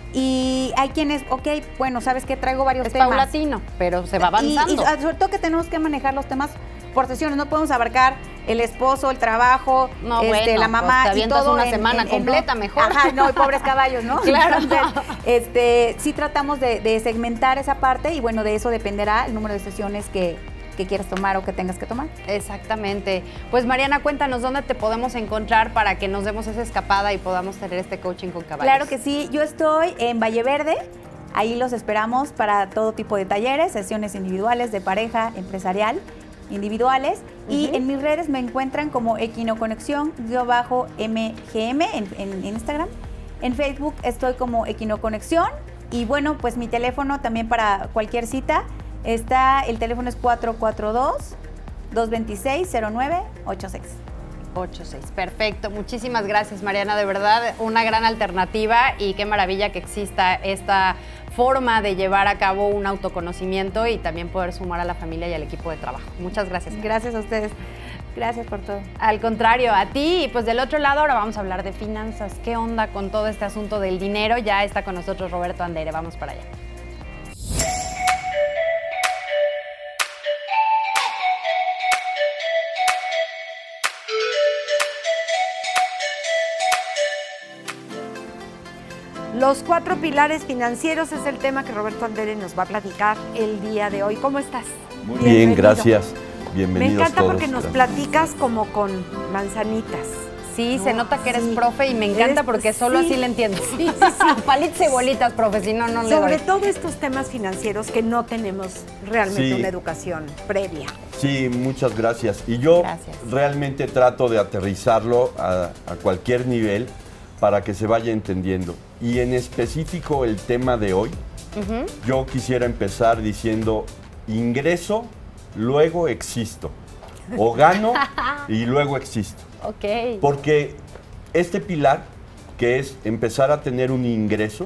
Y hay quienes, ok, bueno, ¿sabes qué? Traigo varios es temas. Es paulatino, pero se va avanzando. Y, y sobre todo que tenemos que manejar los temas por sesiones. No podemos abarcar el esposo, el trabajo, no, este, bueno, la mamá pues te y todo una en, semana en, completa, en, no, mejor. Ajá, no, y pobres caballos, ¿no? Claro. Entonces, este, sí tratamos de, de segmentar esa parte y bueno, de eso dependerá el número de sesiones que... que quieras tomar o que tengas que tomar. Exactamente. Pues Mariana, cuéntanos dónde te podemos encontrar para que nos demos esa escapada y podamos tener este coaching con caballos. Claro que sí, yo estoy en Valle Verde, ahí los esperamos para todo tipo de talleres, sesiones individuales, de pareja, empresarial, individuales, uh-huh. y en mis redes me encuentran como Equinoconexión-M G M en, en, en Instagram, en Facebook estoy como Equinoconexión y bueno, pues mi teléfono también para cualquier cita. Está, el teléfono es cuatro cuatro dos, dos dos seis, cero nueve ocho seis. ocho seis, perfecto. Muchísimas gracias, Mariana. De verdad, una gran alternativa y qué maravilla que exista esta forma de llevar a cabo un autoconocimiento y también poder sumar a la familia y al equipo de trabajo. Muchas gracias. Gracias a ustedes. Gracias por todo. Al contrario, a ti. Y pues del otro lado ahora vamos a hablar de finanzas. ¿Qué onda con todo este asunto del dinero? Ya está con nosotros Roberto Andere. Vamos para allá. Los cuatro pilares financieros es el tema que Roberto Andere nos va a platicar el día de hoy. ¿Cómo estás? Muy Bienvenido. Bien, gracias. Bienvenidos Me encanta todos, porque nos gracias. platicas como con manzanitas. Sí, no, se nota que eres sí. profe y me encanta Eres, porque solo sí. así le entiendo. Sí, sí, sí. Palitos y bolitas, profe, si no, no le doy. Sobre todo estos temas financieros que no tenemos realmente sí. una educación previa. Sí, muchas gracias. Y yo gracias. realmente trato de aterrizarlo a, a cualquier nivel para que se vaya entendiendo. Y en específico el tema de hoy, uh-huh. yo quisiera empezar diciendo ingreso, luego existo. O gano y luego existo. Ok. Porque este pilar, que es empezar a tener un ingreso,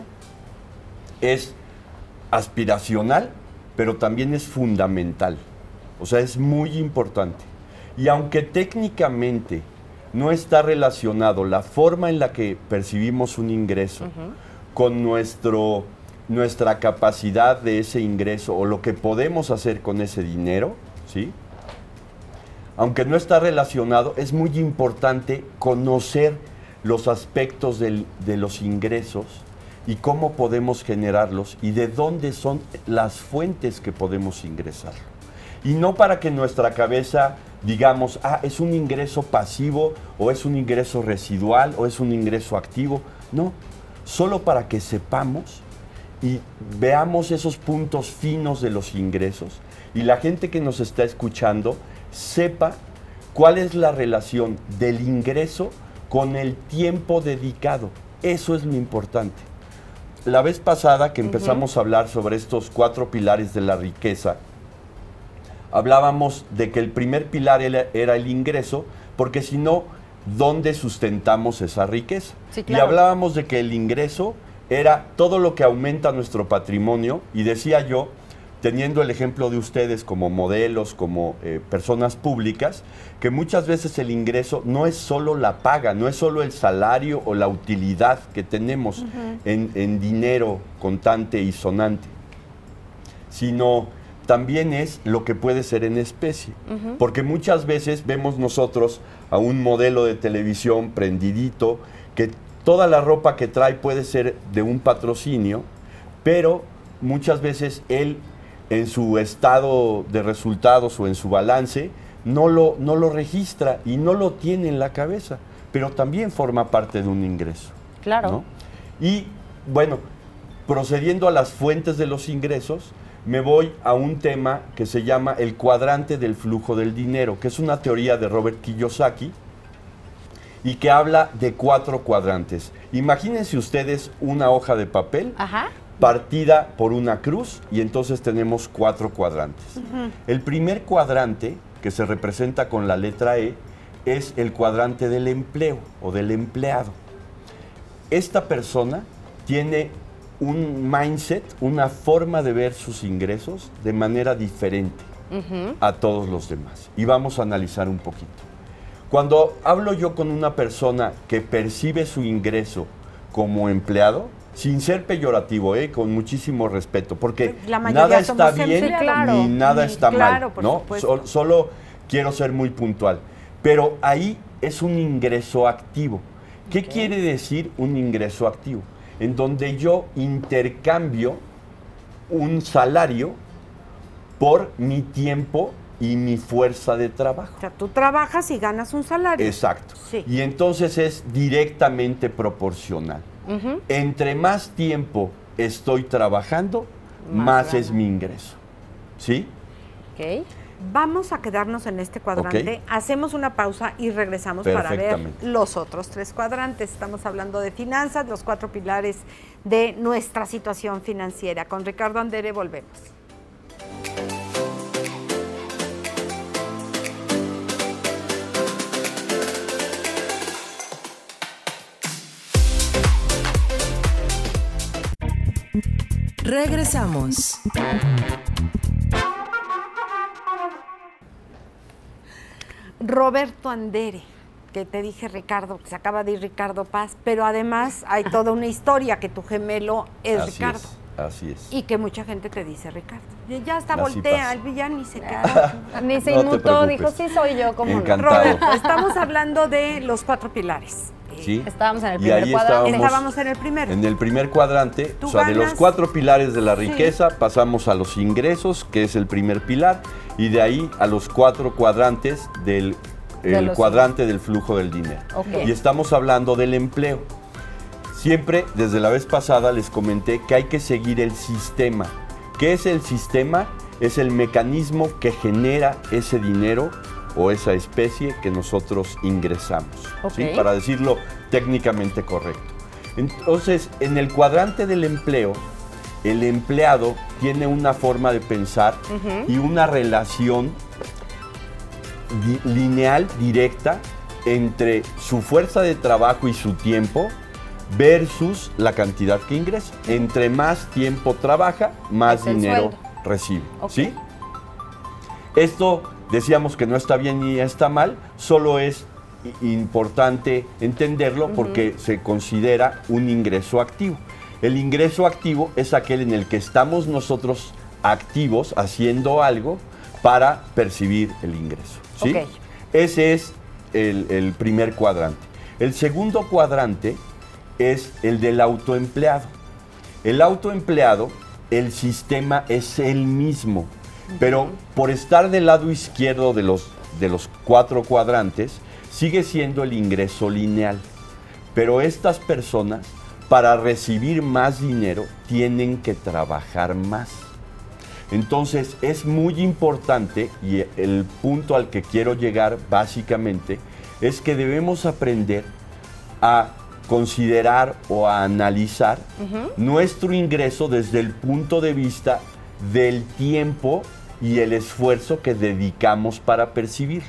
es aspiracional, pero también es fundamental. O sea, es muy importante. Y aunque técnicamente no está relacionado la forma en la que percibimos un ingreso uh-huh. con nuestro, nuestra capacidad de ese ingreso o lo que podemos hacer con ese dinero, ¿sí? Aunque no está relacionado, es muy importante conocer los aspectos del, de los ingresos y cómo podemos generarlos y de dónde son las fuentes que podemos ingresar. Y no para que nuestra cabeza digamos, ah, es un ingreso pasivo o es un ingreso residual o es un ingreso activo. No, solo para que sepamos y veamos esos puntos finos de los ingresos y la gente que nos está escuchando sepa cuál es la relación del ingreso con el tiempo dedicado. Eso es lo importante. La vez pasada que empezamos uh-huh. a hablar sobre estos cuatro pilares de la riqueza, hablábamos de que el primer pilar era el ingreso, porque si no, ¿dónde sustentamos esa riqueza? Sí, claro. Y hablábamos de que el ingreso era todo lo que aumenta nuestro patrimonio, y decía yo, teniendo el ejemplo de ustedes como modelos, como eh, personas públicas, que muchas veces el ingreso no es solo la paga, no es solo el salario o la utilidad que tenemos uh-huh. en, en dinero contante y sonante, sino también es lo que puede ser en especie. Uh-huh. Porque muchas veces vemos nosotros a un modelo de televisión prendidito, que toda la ropa que trae puede ser de un patrocinio, pero muchas veces él en su estado de resultados o en su balance no lo, no lo registra y no lo tiene en la cabeza, pero también forma parte de un ingreso. Claro. ¿No? Y bueno, procediendo a las fuentes de los ingresos, me voy a un tema que se llama el cuadrante del flujo del dinero, que es una teoría de Robert Kiyosaki y que habla de cuatro cuadrantes. Imagínense ustedes una hoja de papel Ajá. partida por una cruz y entonces tenemos cuatro cuadrantes. Uh-huh. El primer cuadrante, que se representa con la letra E, es el cuadrante del empleo o del empleado. Esta persona tiene un mindset, una forma de ver sus ingresos de manera diferente uh-huh. a todos los demás. Y vamos a analizar un poquito. Cuando hablo yo con una persona que percibe su ingreso como empleado, sin ser peyorativo, ¿eh? Con muchísimo respeto, porque nada está bien claro, ni nada está claro, mal, ¿no? So, solo quiero ser muy puntual. Pero ahí es un ingreso activo. ¿Qué okay. quiere decir un ingreso activo? En donde yo intercambio un salario por mi tiempo y mi fuerza de trabajo. O sea, tú trabajas y ganas un salario. Exacto. Sí. Y entonces es directamente proporcional. Uh-huh. Entre más tiempo estoy trabajando, más, más es mi ingreso. ¿Sí? Ok. Vamos a quedarnos en este cuadrante, okay. hacemos una pausa y regresamos para ver los otros tres cuadrantes. Estamos hablando de finanzas, los cuatro pilares de nuestra situación financiera. Con Ricardo Andere volvemos. Regresamos. Roberto Andere, que te dije Ricardo, que se acaba de ir Ricardo Paz, pero además hay toda una historia que tu gemelo es así Ricardo. Es, así es. Y que mucha gente te dice Ricardo. Y ya hasta así voltea, pasa. El villano ni se quedó. Ni se no inmutó, dijo, sí soy yo, como Encantado. Roberto, estamos hablando de los cuatro pilares. Sí. Estábamos en el y primer ahí cuadrante. Estábamos, estábamos en el primero. En el primer cuadrante, Tú o sea, ganas, de los cuatro pilares de la riqueza, sí. pasamos a los ingresos, que es el primer pilar, y de ahí a los cuatro cuadrantes del de el los cuadrante sí. del flujo del dinero. Okay. Y estamos hablando del empleo. Siempre, desde la vez pasada, les comenté que hay que seguir el sistema. ¿Qué es el sistema? Es el mecanismo que genera ese dinero o esa especie que nosotros ingresamos, okay. ¿sí? Para decirlo técnicamente correcto. Entonces, en el cuadrante del empleo, el empleado tiene una forma de pensar uh-huh. y una relación di- lineal, directa, entre su fuerza de trabajo y su tiempo versus la cantidad que ingresa. Entre más tiempo trabaja, más es dinero recibe, okay. ¿sí? Esto decíamos que no está bien ni está mal, solo es importante entenderlo porque uh-huh. se considera un ingreso activo. El ingreso activo es aquel en el que estamos nosotros activos haciendo algo para percibir el ingreso, ¿sí? Okay. Ese es el, el primer cuadrante. El segundo cuadrante es el del autoempleado. El autoempleado, el sistema es el mismo, uh-huh. pero por estar del lado izquierdo de los, de los cuatro cuadrantes, sigue siendo el ingreso lineal. Pero estas personas, para recibir más dinero, tienen que trabajar más. Entonces, es muy importante, y el punto al que quiero llegar básicamente, es que debemos aprender a considerar o a analizar uh-huh. nuestro ingreso desde el punto de vista del tiempo y el esfuerzo que dedicamos para percibirlo.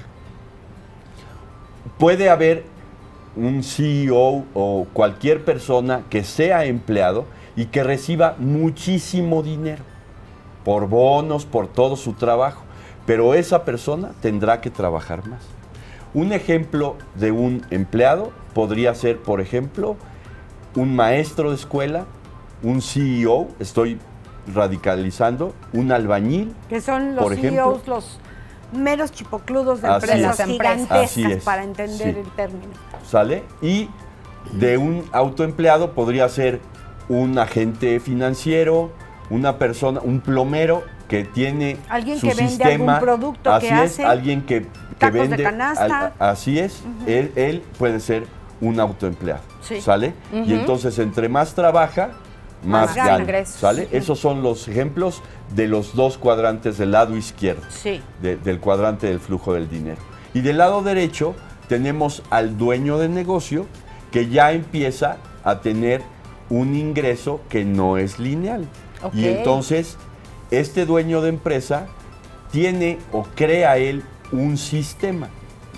Puede haber un C E O o cualquier persona que sea empleado y que reciba muchísimo dinero. por bonos, por todo su trabajo, pero esa persona tendrá que trabajar más. Un ejemplo de un empleado podría ser, por ejemplo, un maestro de escuela, un C E O, estoy radicalizando, un albañil. Que son los por C E ejemplo. Os, los meros chipocludos de Así empresas es. gigantescas, Así es. para entender Sí. el término. ¿Sale? Y de un autoempleado podría ser un agente financiero, una persona, un plomero que tiene Alguien su que vende sistema. algún producto, así que es, hace alguien que, que tacos de vende. canasta. al- así es, él, él puede ser un autoempleado. Sí. ¿Sale? Y entonces entre más trabaja, más, Más gana. gana. Ingresos. ¿Sale? Esos son los ejemplos de los dos cuadrantes del lado izquierdo. Sí. de- del cuadrante del flujo del dinero. Y del lado derecho tenemos al dueño de negocio que ya empieza a tener un ingreso que no es lineal. Ok. Y entonces este dueño de empresa tiene o crea él un sistema.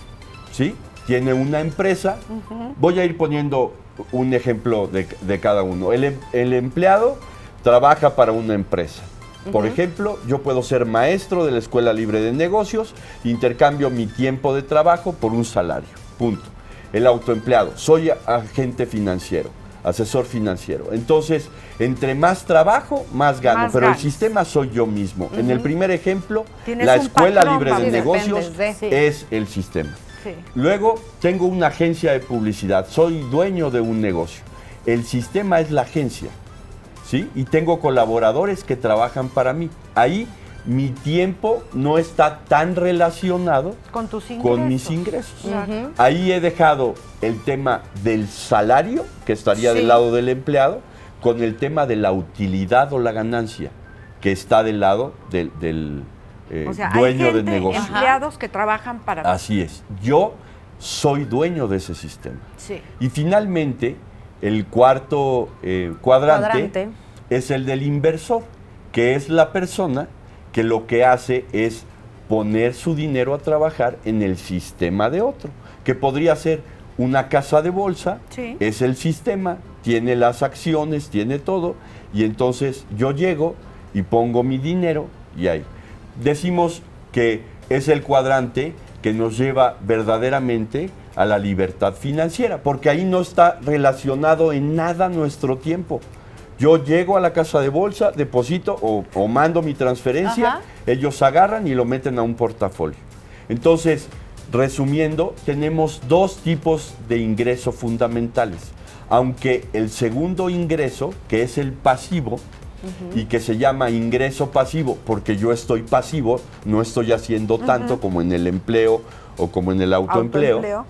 ¿Sí? Tiene una empresa. Voy a ir poniendo un ejemplo de, de cada uno. El, em- el empleado trabaja para una empresa. Por ejemplo, yo puedo ser maestro de la Escuela Libre de Negocios, intercambio mi tiempo de trabajo por un salario. Punto. El autoempleado, soy agente financiero, asesor financiero. Entonces, entre más trabajo, más gano, Más pero ganas. el sistema soy yo mismo. En el primer ejemplo, Tienes la un Escuela patrón, Libre vamos. de Sí, Negocios dependes de- es el sistema. Sí. Luego tengo una agencia de publicidad, soy dueño de un negocio. El sistema es la agencia, ¿sí? Y tengo colaboradores que trabajan para mí. Ahí mi tiempo no está tan relacionado Con tus ingresos. con mis ingresos. Claro. Ahí he dejado el tema del salario, que estaría Sí. del lado del empleado, con el tema de la utilidad o la ganancia, que está del lado del, del, eh, O sea, hay dueño de gente, negocio. empleados que trabajan para ti. Así es. Yo soy dueño de ese sistema. Sí. Y finalmente, el cuarto eh, cuadrante, Cuadrante. es el del inversor, que es la persona que lo que hace es poner su dinero a trabajar en el sistema de otro, que podría ser una casa de bolsa, Sí. es el sistema, tiene las acciones, tiene todo, y entonces yo llego y pongo mi dinero y ahí. Decimos que es el cuadrante que nos lleva verdaderamente a la libertad financiera, porque ahí no está relacionado en nada nuestro tiempo. Yo llego a la casa de bolsa, deposito o, o mando mi transferencia, Ajá. ellos agarran y lo meten a un portafolio. Entonces, resumiendo, tenemos dos tipos de ingreso fundamentales. Aunque el segundo ingreso, que es el pasivo, y que se llama ingreso pasivo, porque yo estoy pasivo, no estoy haciendo tanto como en el empleo o como en el autoempleo. Autoempleo.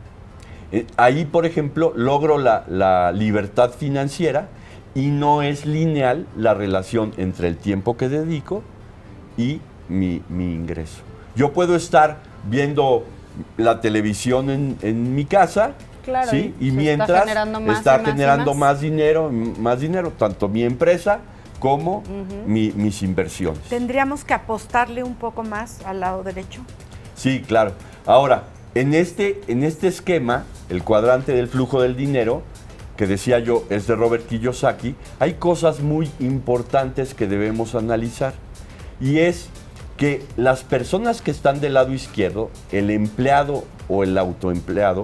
Eh, ahí, por ejemplo, logro la, la libertad financiera y no es lineal la relación entre el tiempo que dedico y mi, mi ingreso. Yo puedo estar viendo la televisión en, en mi casa, Claro, ¿sí? y Y se está mientras generando más está y más y generando más. más dinero, m- más dinero, tanto mi empresa como mi- mis inversiones. Tendríamos que apostarle un poco más al lado derecho. Sí, claro. Ahora, en este, en este esquema, el cuadrante del flujo del dinero, que decía yo es de Robert Kiyosaki, hay cosas muy importantes que debemos analizar. Y es que las personas que están del lado izquierdo, el empleado o el autoempleado,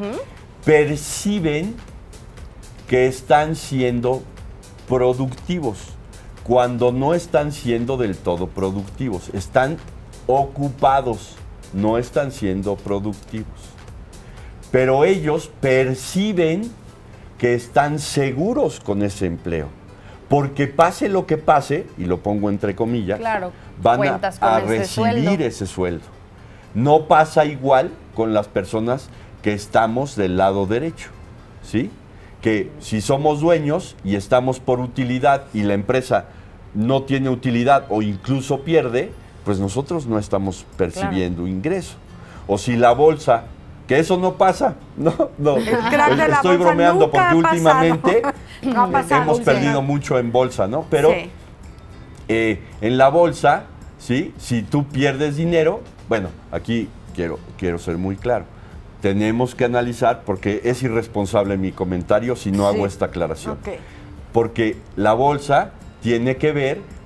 perciben que están siendo productivos cuando no están siendo del todo productivos. Están ocupados, no están siendo productivos. Pero ellos perciben que están seguros con ese empleo. Porque pase lo que pase, y lo pongo entre comillas, Claro, van a, cuentas con a ese recibir sueldo. ese sueldo. No pasa igual con las personas que estamos del lado derecho, ¿sí? Que si somos dueños y estamos por utilidad y la empresa no tiene utilidad o incluso pierde, pues nosotros no estamos percibiendo ingreso. O si la bolsa, que eso no pasa, no, no. crack de la Estoy bolsa bromeando nunca porque ha últimamente No ha pasado, hemos sí. perdido mucho en bolsa, ¿no? Pero Sí. eh, en la bolsa, ¿sí? Si tú pierdes dinero, bueno, aquí quiero, quiero ser muy claro. Tenemos que analizar, porque es irresponsable mi comentario si no Sí. hago esta aclaración. Ok. Porque la bolsa tiene que ver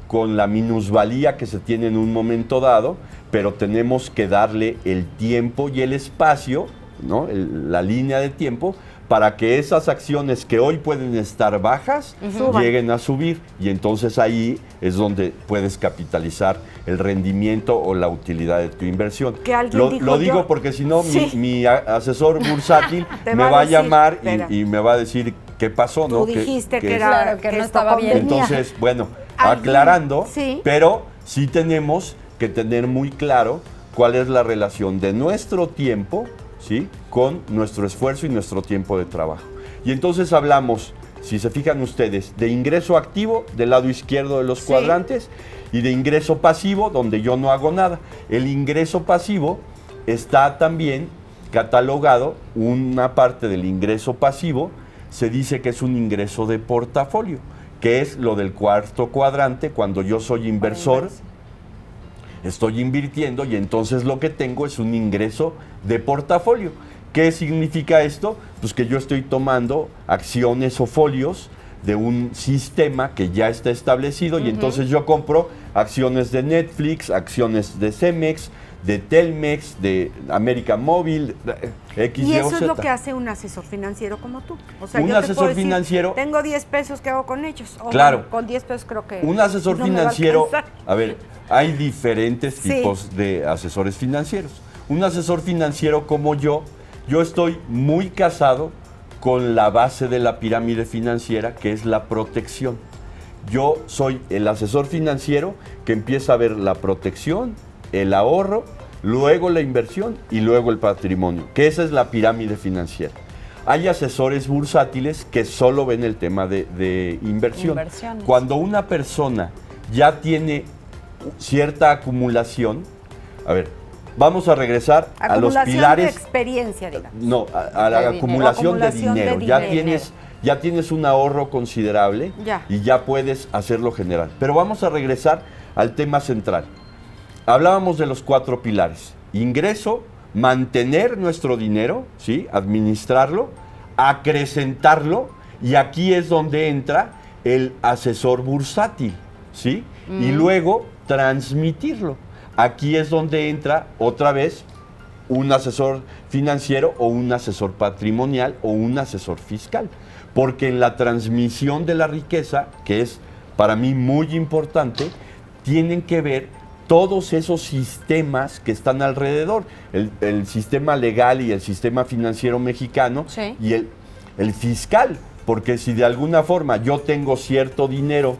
con la minusvalía que se tiene en un momento dado, pero tenemos que darle el tiempo y el espacio, ¿no? El, la línea de tiempo, para que esas acciones que hoy pueden estar bajas, uh-huh. lleguen a subir. Y entonces ahí es donde puedes capitalizar el rendimiento o la utilidad de tu inversión. Lo, dijo lo digo yo? porque si no, sí. mi, mi asesor bursátil me va a, decir, llamar y, y me va a decir qué pasó, ¿no? Tú dijiste que, que, que, era, claro, que, que no estaba bien. Entonces, bueno, aclarando, sí. pero sí tenemos que tener muy claro cuál es la relación de nuestro tiempo, ¿sí?, con nuestro esfuerzo y nuestro tiempo de trabajo. Y entonces hablamos, si se fijan ustedes, de ingreso activo del lado izquierdo de los sí. cuadrantes y de ingreso pasivo donde yo no hago nada. El ingreso pasivo está también catalogado, una parte del ingreso pasivo se dice que es un ingreso de portafolio, que es lo del cuarto cuadrante cuando yo soy inversor. Estoy invirtiendo y entonces lo que tengo es un ingreso de portafolio. ¿Qué significa esto? Pues que yo estoy tomando acciones o folios de un sistema que ya está establecido uh-huh. y entonces yo compro acciones de Netflix, acciones de Cemex, de Telmex, de América Móvil, X, Y Y, eso o es Z. lo que hace un asesor financiero como tú. O sea, un yo te asesor puedo decir, financiero. Tengo diez pesos, ¿qué hago con ellos? O claro. Bueno, con diez pesos creo que. Un asesor no financiero. Me va a, a ver, hay diferentes sí. tipos de asesores financieros. Un asesor financiero como yo, yo estoy muy casado con la base de la pirámide financiera, que es la protección. Yo soy el asesor financiero que empieza a ver la protección, el ahorro, luego la inversión y luego el patrimonio, que esa es la pirámide financiera. Hay asesores bursátiles que solo ven el tema de, de inversión. Inversiones. Cuando una persona ya tiene cierta acumulación, a ver, vamos a regresar a los pilares. De experiencia, digamos. No, a, a la de acumulación, dinero. de dinero. de Ya dinero. tienes, ya tienes un ahorro considerable ya. y ya puedes hacerlo general. Pero vamos a regresar al tema central. Hablábamos de los cuatro pilares: ingreso, mantener nuestro dinero, ¿sí?, administrarlo, acrecentarlo, y aquí es donde entra el asesor bursátil, ¿sí? Mm. Y luego transmitirlo. Aquí es donde entra otra vez un asesor financiero o un asesor patrimonial o un asesor fiscal. Porque en la transmisión de la riqueza, que es para mí muy importante, tienen que ver todos esos sistemas que están alrededor. El, el sistema legal y el sistema financiero mexicano sí. y el, el fiscal. Porque si de alguna forma yo tengo cierto dinero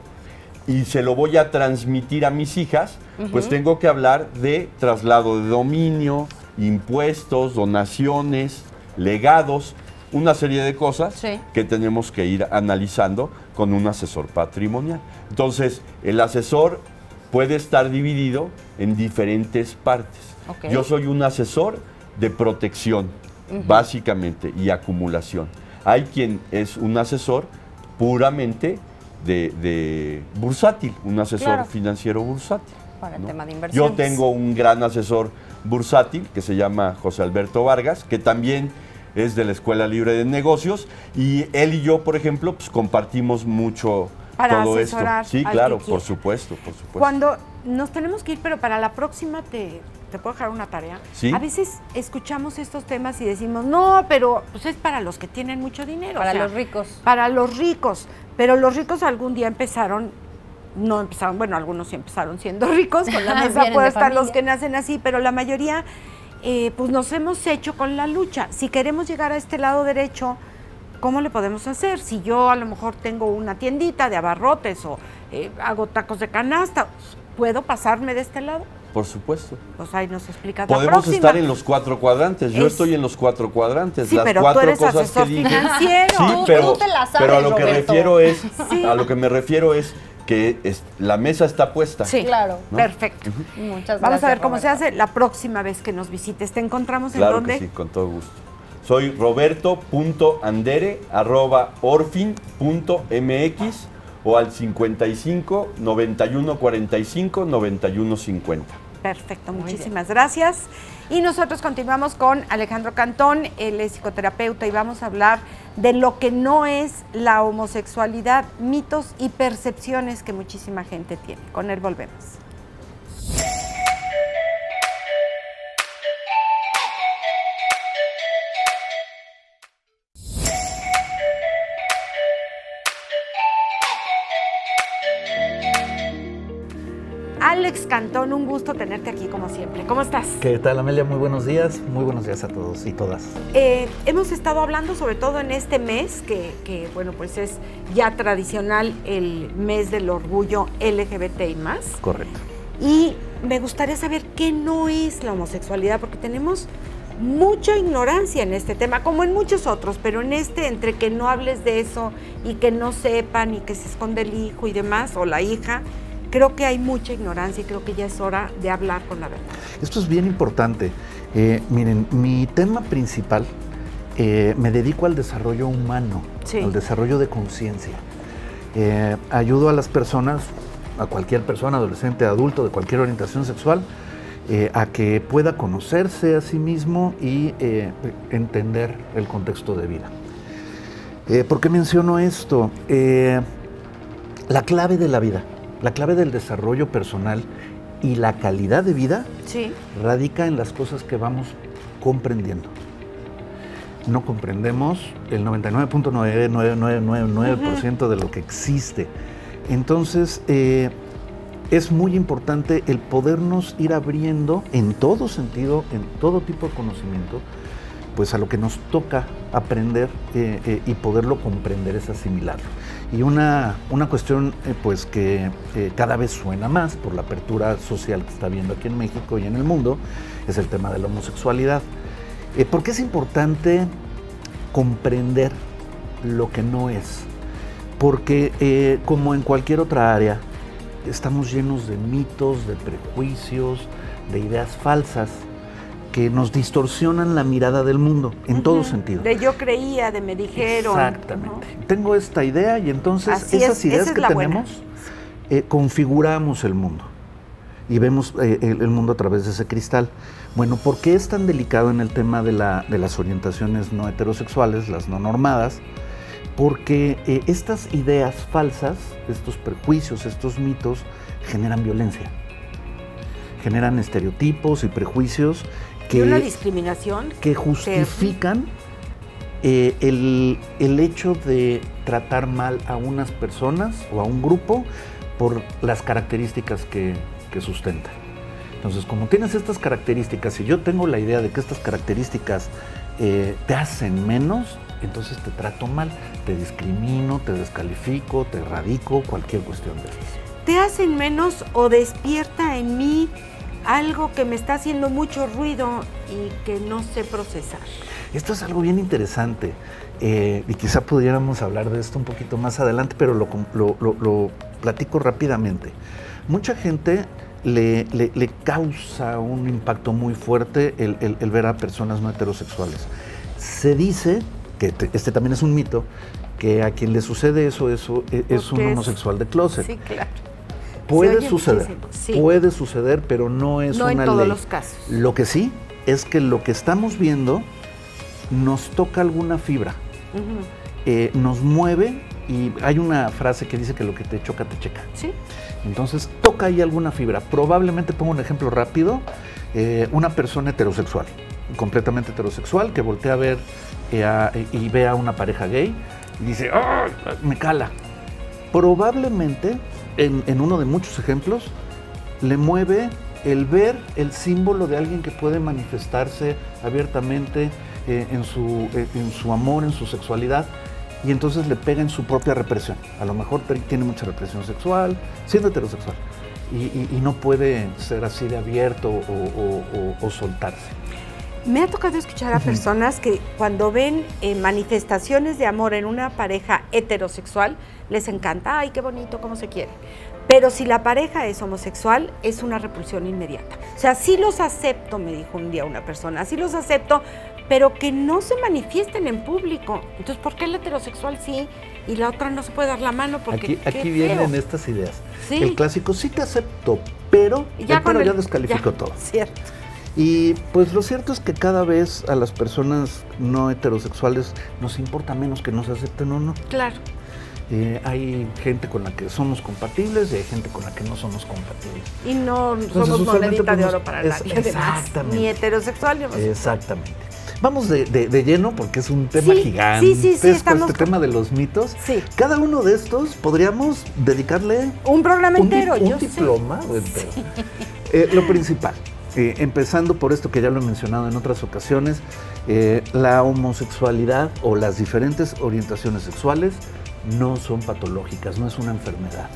y se lo voy a transmitir a mis hijas, uh-huh. pues tengo que hablar de traslado de dominio, impuestos, donaciones, legados, una serie de cosas sí. que tenemos que ir analizando con un asesor patrimonial. Entonces, el asesor puede estar dividido en diferentes partes. Okay. Yo soy un asesor de protección, uh-huh. básicamente, y acumulación. Hay quien es un asesor puramente de, de bursátil, un asesor claro. financiero bursátil. Para el ¿no? tema de inversiones. Yo tengo un gran asesor bursátil que se llama José Alberto Vargas, que también es de la Escuela Libre de Negocios, y él y yo, por ejemplo, pues compartimos mucho para todo esto. Sí, claro, por supuesto, por supuesto. Cuando nos tenemos que ir, pero para la próxima te, te puedo dejar una tarea. ¿Sí? A veces escuchamos estos temas y decimos, no, pero pues es para los que tienen mucho dinero. Para o sea, los ricos. Para los ricos. Pero los ricos algún día empezaron, no empezaron, bueno, algunos sí empezaron siendo ricos, con la mesa puede estar los que nacen así, pero la mayoría eh, pues nos hemos hecho con la lucha. Si queremos llegar a este lado derecho, ¿cómo le podemos hacer? Si yo a lo mejor tengo una tiendita de abarrotes o eh, hago tacos de canasta, ¿puedo pasarme de este lado? Por supuesto. Pues ahí nos explica la Podemos próxima. estar en los cuatro cuadrantes. Yo es... estoy en los cuatro cuadrantes. Sí, las pero cuatro tú eres cosas asesor que dije. financiero. Sí, tú, pero, tú te la sabes, pero a lo que Roberto. refiero es, sí. a lo que me refiero es que es, la mesa está puesta. Sí, claro. ¿no? Perfecto. Uh-huh. Muchas gracias. Vamos a ver cómo Roberto. se hace la próxima vez que nos visites. ¿Te encontramos en claro dónde? Que sí, con todo gusto. Soy roberto punto andere arroba orfin punto mx o al cincuenta y cinco, noventa y uno cuarenta y cinco, noventa y uno cincuenta. Perfecto, muchísimas gracias. Y nosotros continuamos con Alejandro Cantón, él es psicoterapeuta y vamos a hablar de lo que no es la homosexualidad, mitos y percepciones que muchísima gente tiene. Con él volvemos. Alex Cantón, un gusto tenerte aquí como siempre. ¿Cómo estás? ¿Qué tal, Amelia? Muy buenos días. Muy buenos días a todos y todas. Eh, hemos estado hablando sobre todo en este mes, que, que bueno, pues es ya tradicional el mes del orgullo L G B T y más. Correcto. Y me gustaría saber qué no es la homosexualidad, porque tenemos mucha ignorancia en este tema, como en muchos otros, pero en este, entre que no hables de eso y que no sepan y que se esconde el hijo y demás, o la hija, creo que hay mucha ignorancia y creo que ya es hora de hablar con la verdad. Esto es bien importante. Eh, miren, mi tema principal, eh, me dedico al desarrollo humano, sí. al desarrollo de conciencia. Eh, ayudo a las personas, a cualquier persona, adolescente, adulto, de cualquier orientación sexual, eh, a que pueda conocerse a sí mismo y eh, entender el contexto de vida. Eh, ¿Por qué menciono esto? Eh, la clave de la vida. La clave del desarrollo personal y la calidad de vida sí. radica en las cosas que vamos comprendiendo. No comprendemos el noventa y nueve punto nueve nueve nueve nueve nueve por ciento uh-huh. de lo que existe. Entonces, eh, es muy importante el podernos ir abriendo en todo sentido, en todo tipo de conocimiento, pues a lo que nos toca aprender eh, eh, y poderlo comprender es asimilarlo. Y una, una cuestión eh, pues que eh, cada vez suena más por la apertura social que está habiendo aquí en México y en el mundo, es el tema de la homosexualidad. Eh, ¿Por qué es importante comprender lo que no es? Porque eh, como en cualquier otra área, estamos llenos de mitos, de prejuicios, de ideas falsas, que nos distorsionan la mirada del mundo, en uh-huh. todo sentido. De yo creía, de me dijeron. Exactamente. ¿No? Tengo esta idea y entonces Así esas es, ideas que tenemos, eh, configuramos el mundo y vemos eh, el, el mundo a través de ese cristal. Bueno, ¿por qué es tan delicado en el tema de, la, de las orientaciones no heterosexuales, las no normadas? Porque eh, estas ideas falsas, estos prejuicios, estos mitos, generan violencia. Generan estereotipos y prejuicios que, y una discriminación que justifican eh, el, el hecho de tratar mal a unas personas o a un grupo por las características que, que sustentan. Entonces, como tienes estas características y yo tengo la idea de que estas características eh, te hacen menos, entonces te trato mal, te discrimino, te descalifico, te erradico, cualquier cuestión de estas. ¿Te hacen menos o despierta en mí algo que me está haciendo mucho ruido y que no sé procesar? Esto es algo bien interesante eh, y quizá pudiéramos hablar de esto un poquito más adelante, pero lo, lo, lo, lo platico rápidamente. Mucha gente le, le, le causa un impacto muy fuerte el, el, el ver a personas no heterosexuales. Se dice, que te, este también es un mito, que a quien le sucede eso, eso es un homosexual de closet. Sí, claro. Puede suceder, sí. puede suceder, pero no es no una ley. No en todos los casos. Lo que sí es que lo que estamos viendo nos toca alguna fibra, uh-huh. eh, nos mueve y hay una frase que dice que lo que te choca, te checa. Sí. Entonces, toca ahí alguna fibra. Probablemente, pongo un ejemplo rápido, eh, una persona heterosexual, completamente heterosexual, que voltea a ver eh, a, y ve a una pareja gay y dice, ¡ah! Me cala. Probablemente, en, en uno de muchos ejemplos, le mueve el ver el símbolo de alguien que puede manifestarse abiertamente eh, en, su, eh, en su amor, en su sexualidad, y entonces le pega en su propia represión. A lo mejor tiene mucha represión sexual, siendo heterosexual, y, y, y no puede ser así de abierto o, o, o, o soltarse. Me ha tocado escuchar a personas que cuando ven eh, manifestaciones de amor en una pareja heterosexual, les encanta, ay, qué bonito, cómo se quiere. Pero si la pareja es homosexual, es una repulsión inmediata. O sea, sí los acepto, me dijo un día una persona, sí los acepto, pero que no se manifiesten en público. Entonces, ¿por qué el heterosexual sí y la otra no se puede dar la mano? Porque aquí aquí vienen feo. estas ideas. Sí. El clásico, sí te acepto, pero Ya el con pero el- ya descalificó ya, todo. Cierto. Y pues lo cierto es que cada vez a las personas no heterosexuales nos importa menos que nos acepten o no. Claro. Eh, hay gente con la que somos compatibles y hay gente con la que no somos compatibles. Y no Entonces, somos usualmente, monedita pues, de nos- nos- oro para es- nadie. Además, exactamente. ni heterosexual ni homosexual. Exactamente. Vamos de, de- de lleno porque es un tema Sí, gigante. sí, sí, sí, estamos este con- tema de los mitos. Sí. Cada uno de estos podríamos dedicarle Un programa un, di- entero, un yo sé. diploma entero. Eh, lo principal, eh, empezando por esto que ya lo he mencionado en otras ocasiones, eh, la homosexualidad o las diferentes orientaciones sexuales no son patológicas, no es una enfermedad.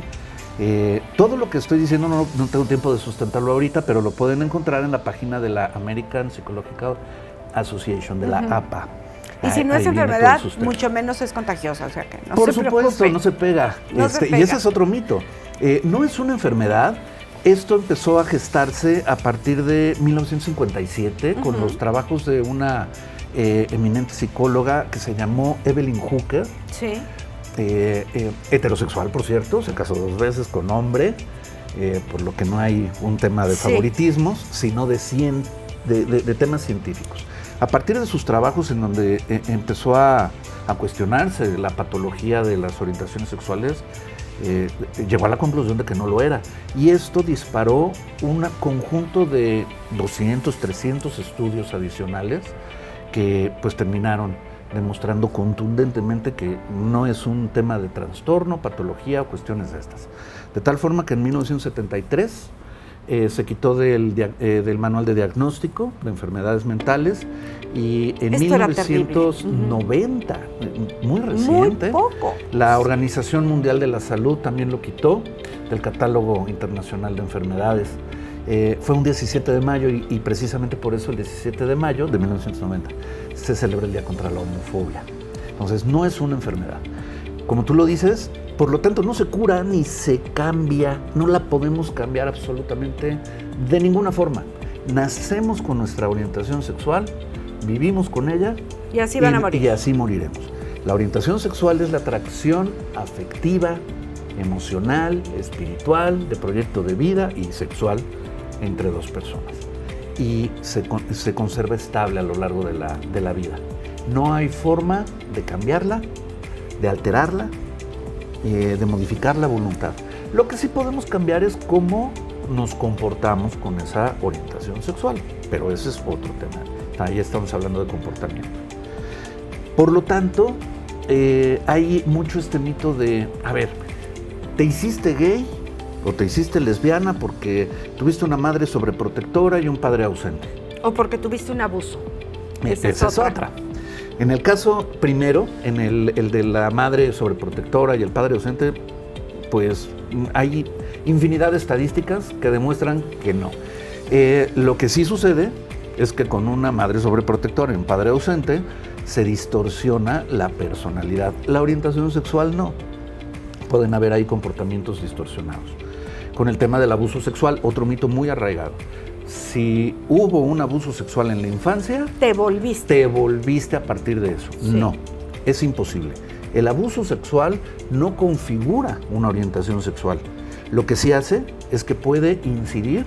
Eh, todo lo que estoy diciendo no, no tengo tiempo de sustentarlo ahorita, pero lo pueden encontrar en la página de la American Psychological Association, de la A P A. Y si Ahí- no es ahí viene enfermedad, todo sustento. mucho menos es contagiosa, o sea que no Por se supuesto, preocupe. no se pega. No se Este, pega. Y ese es otro mito. Eh, no es una enfermedad. Esto empezó a gestarse a partir de mil novecientos cincuenta y siete con los trabajos de una eh, eminente psicóloga que se llamó Evelyn Hooker, Sí. eh, eh, heterosexual, por cierto, se casó dos veces con hombre, eh, por lo que no hay un tema de Sí. favoritismos, sino de, cien, de, de- de temas científicos. A partir de sus trabajos en donde eh, empezó a, a cuestionarse la patología de las orientaciones sexuales, eh, llegó a la conclusión de que no lo era. Y esto disparó un conjunto de doscientos, trescientos estudios adicionales que pues terminaron demostrando contundentemente que no es un tema de trastorno, patología o cuestiones de estas. De tal forma que en mil novecientos setenta y tres eh, se quitó del, dia- eh, del manual de diagnóstico de enfermedades mentales y en Esto era mil novecientos noventa, muy reciente, poco. la Organización Mundial de la Salud también lo quitó del catálogo internacional de enfermedades. Eh, fue un diecisiete de mayo y, y precisamente por eso el diecisiete de mayo de mil novecientos noventa se celebra el Día contra la Homofobia. Entonces no es una enfermedad. Como tú lo dices, por lo tanto no se cura ni se cambia, no la podemos cambiar absolutamente de ninguna forma. Nacemos con nuestra orientación sexual, vivimos con ella Y así van a morir. y así moriremos. La orientación sexual es la atracción afectiva, emocional, espiritual, de proyecto de vida y sexual entre dos personas. Y se, con- se conserva estable a lo largo de la, de la vida. No hay forma de cambiarla, de alterarla, eh, de modificar la voluntad. Lo que sí podemos cambiar es cómo nos comportamos con esa orientación sexual, pero ese es otro tema. Ahí estamos hablando de comportamiento. Por lo tanto, eh, hay mucho este mito de, a ver, ¿te hiciste gay o te hiciste lesbiana porque tuviste una madre sobreprotectora y un padre ausente? O porque tuviste un abuso. Esa es otra. En el caso primero, en el, el de la madre sobreprotectora y el padre ausente, pues hay infinidad de estadísticas que demuestran que no. Eh, lo que sí sucede es que con una madre sobreprotectora y un padre ausente se distorsiona la personalidad. La orientación sexual no. Pueden haber ahí comportamientos distorsionados. Con el tema del abuso sexual, otro mito muy arraigado. Si hubo un abuso sexual en la infancia, Te volviste. te volviste a partir de eso. Sí. No, es imposible. El abuso sexual no configura una orientación sexual. Lo que sí hace es que puede incidir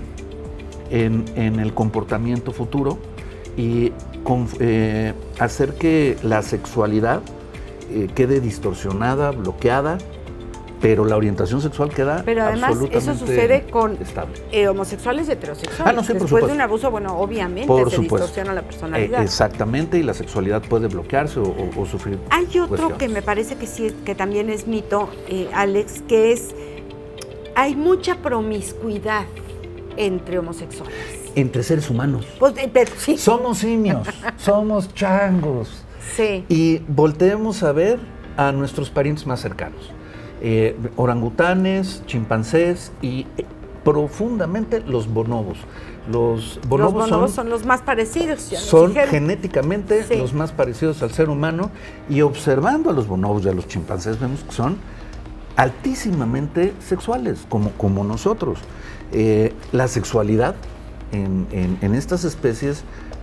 en, en el comportamiento futuro y con- eh, hacer que la sexualidad eh, quede distorsionada, bloqueada, pero la orientación sexual queda Pero además absolutamente eso sucede con estable. eh, homosexuales y heterosexuales. Ah, no, sí, por Después de supuesto. un abuso, bueno, obviamente Por se supuesto. distorsiona la personalidad. Eh, exactamente, y la sexualidad puede bloquearse o, o- o sufrir. Hay otro cuestiones. que me parece que sí, que también es mito, eh, Alex, que es, hay mucha promiscuidad entre homosexuales. Entre seres humanos. Pues, eh, pero sí, Somos simios, somos changos. sí. Y volteemos a ver a nuestros parientes más cercanos. Eh, orangutanes, chimpancés y eh, profundamente los bonobos. Los bonobos, Los bonobos son, son, los más parecidos. ya nos son dijeron. genéticamente Sí. los más parecidos al ser humano, y observando a los bonobos y a los chimpancés vemos que son altísimamente sexuales, como, como nosotros. Eh, la sexualidad en, en- en estas especies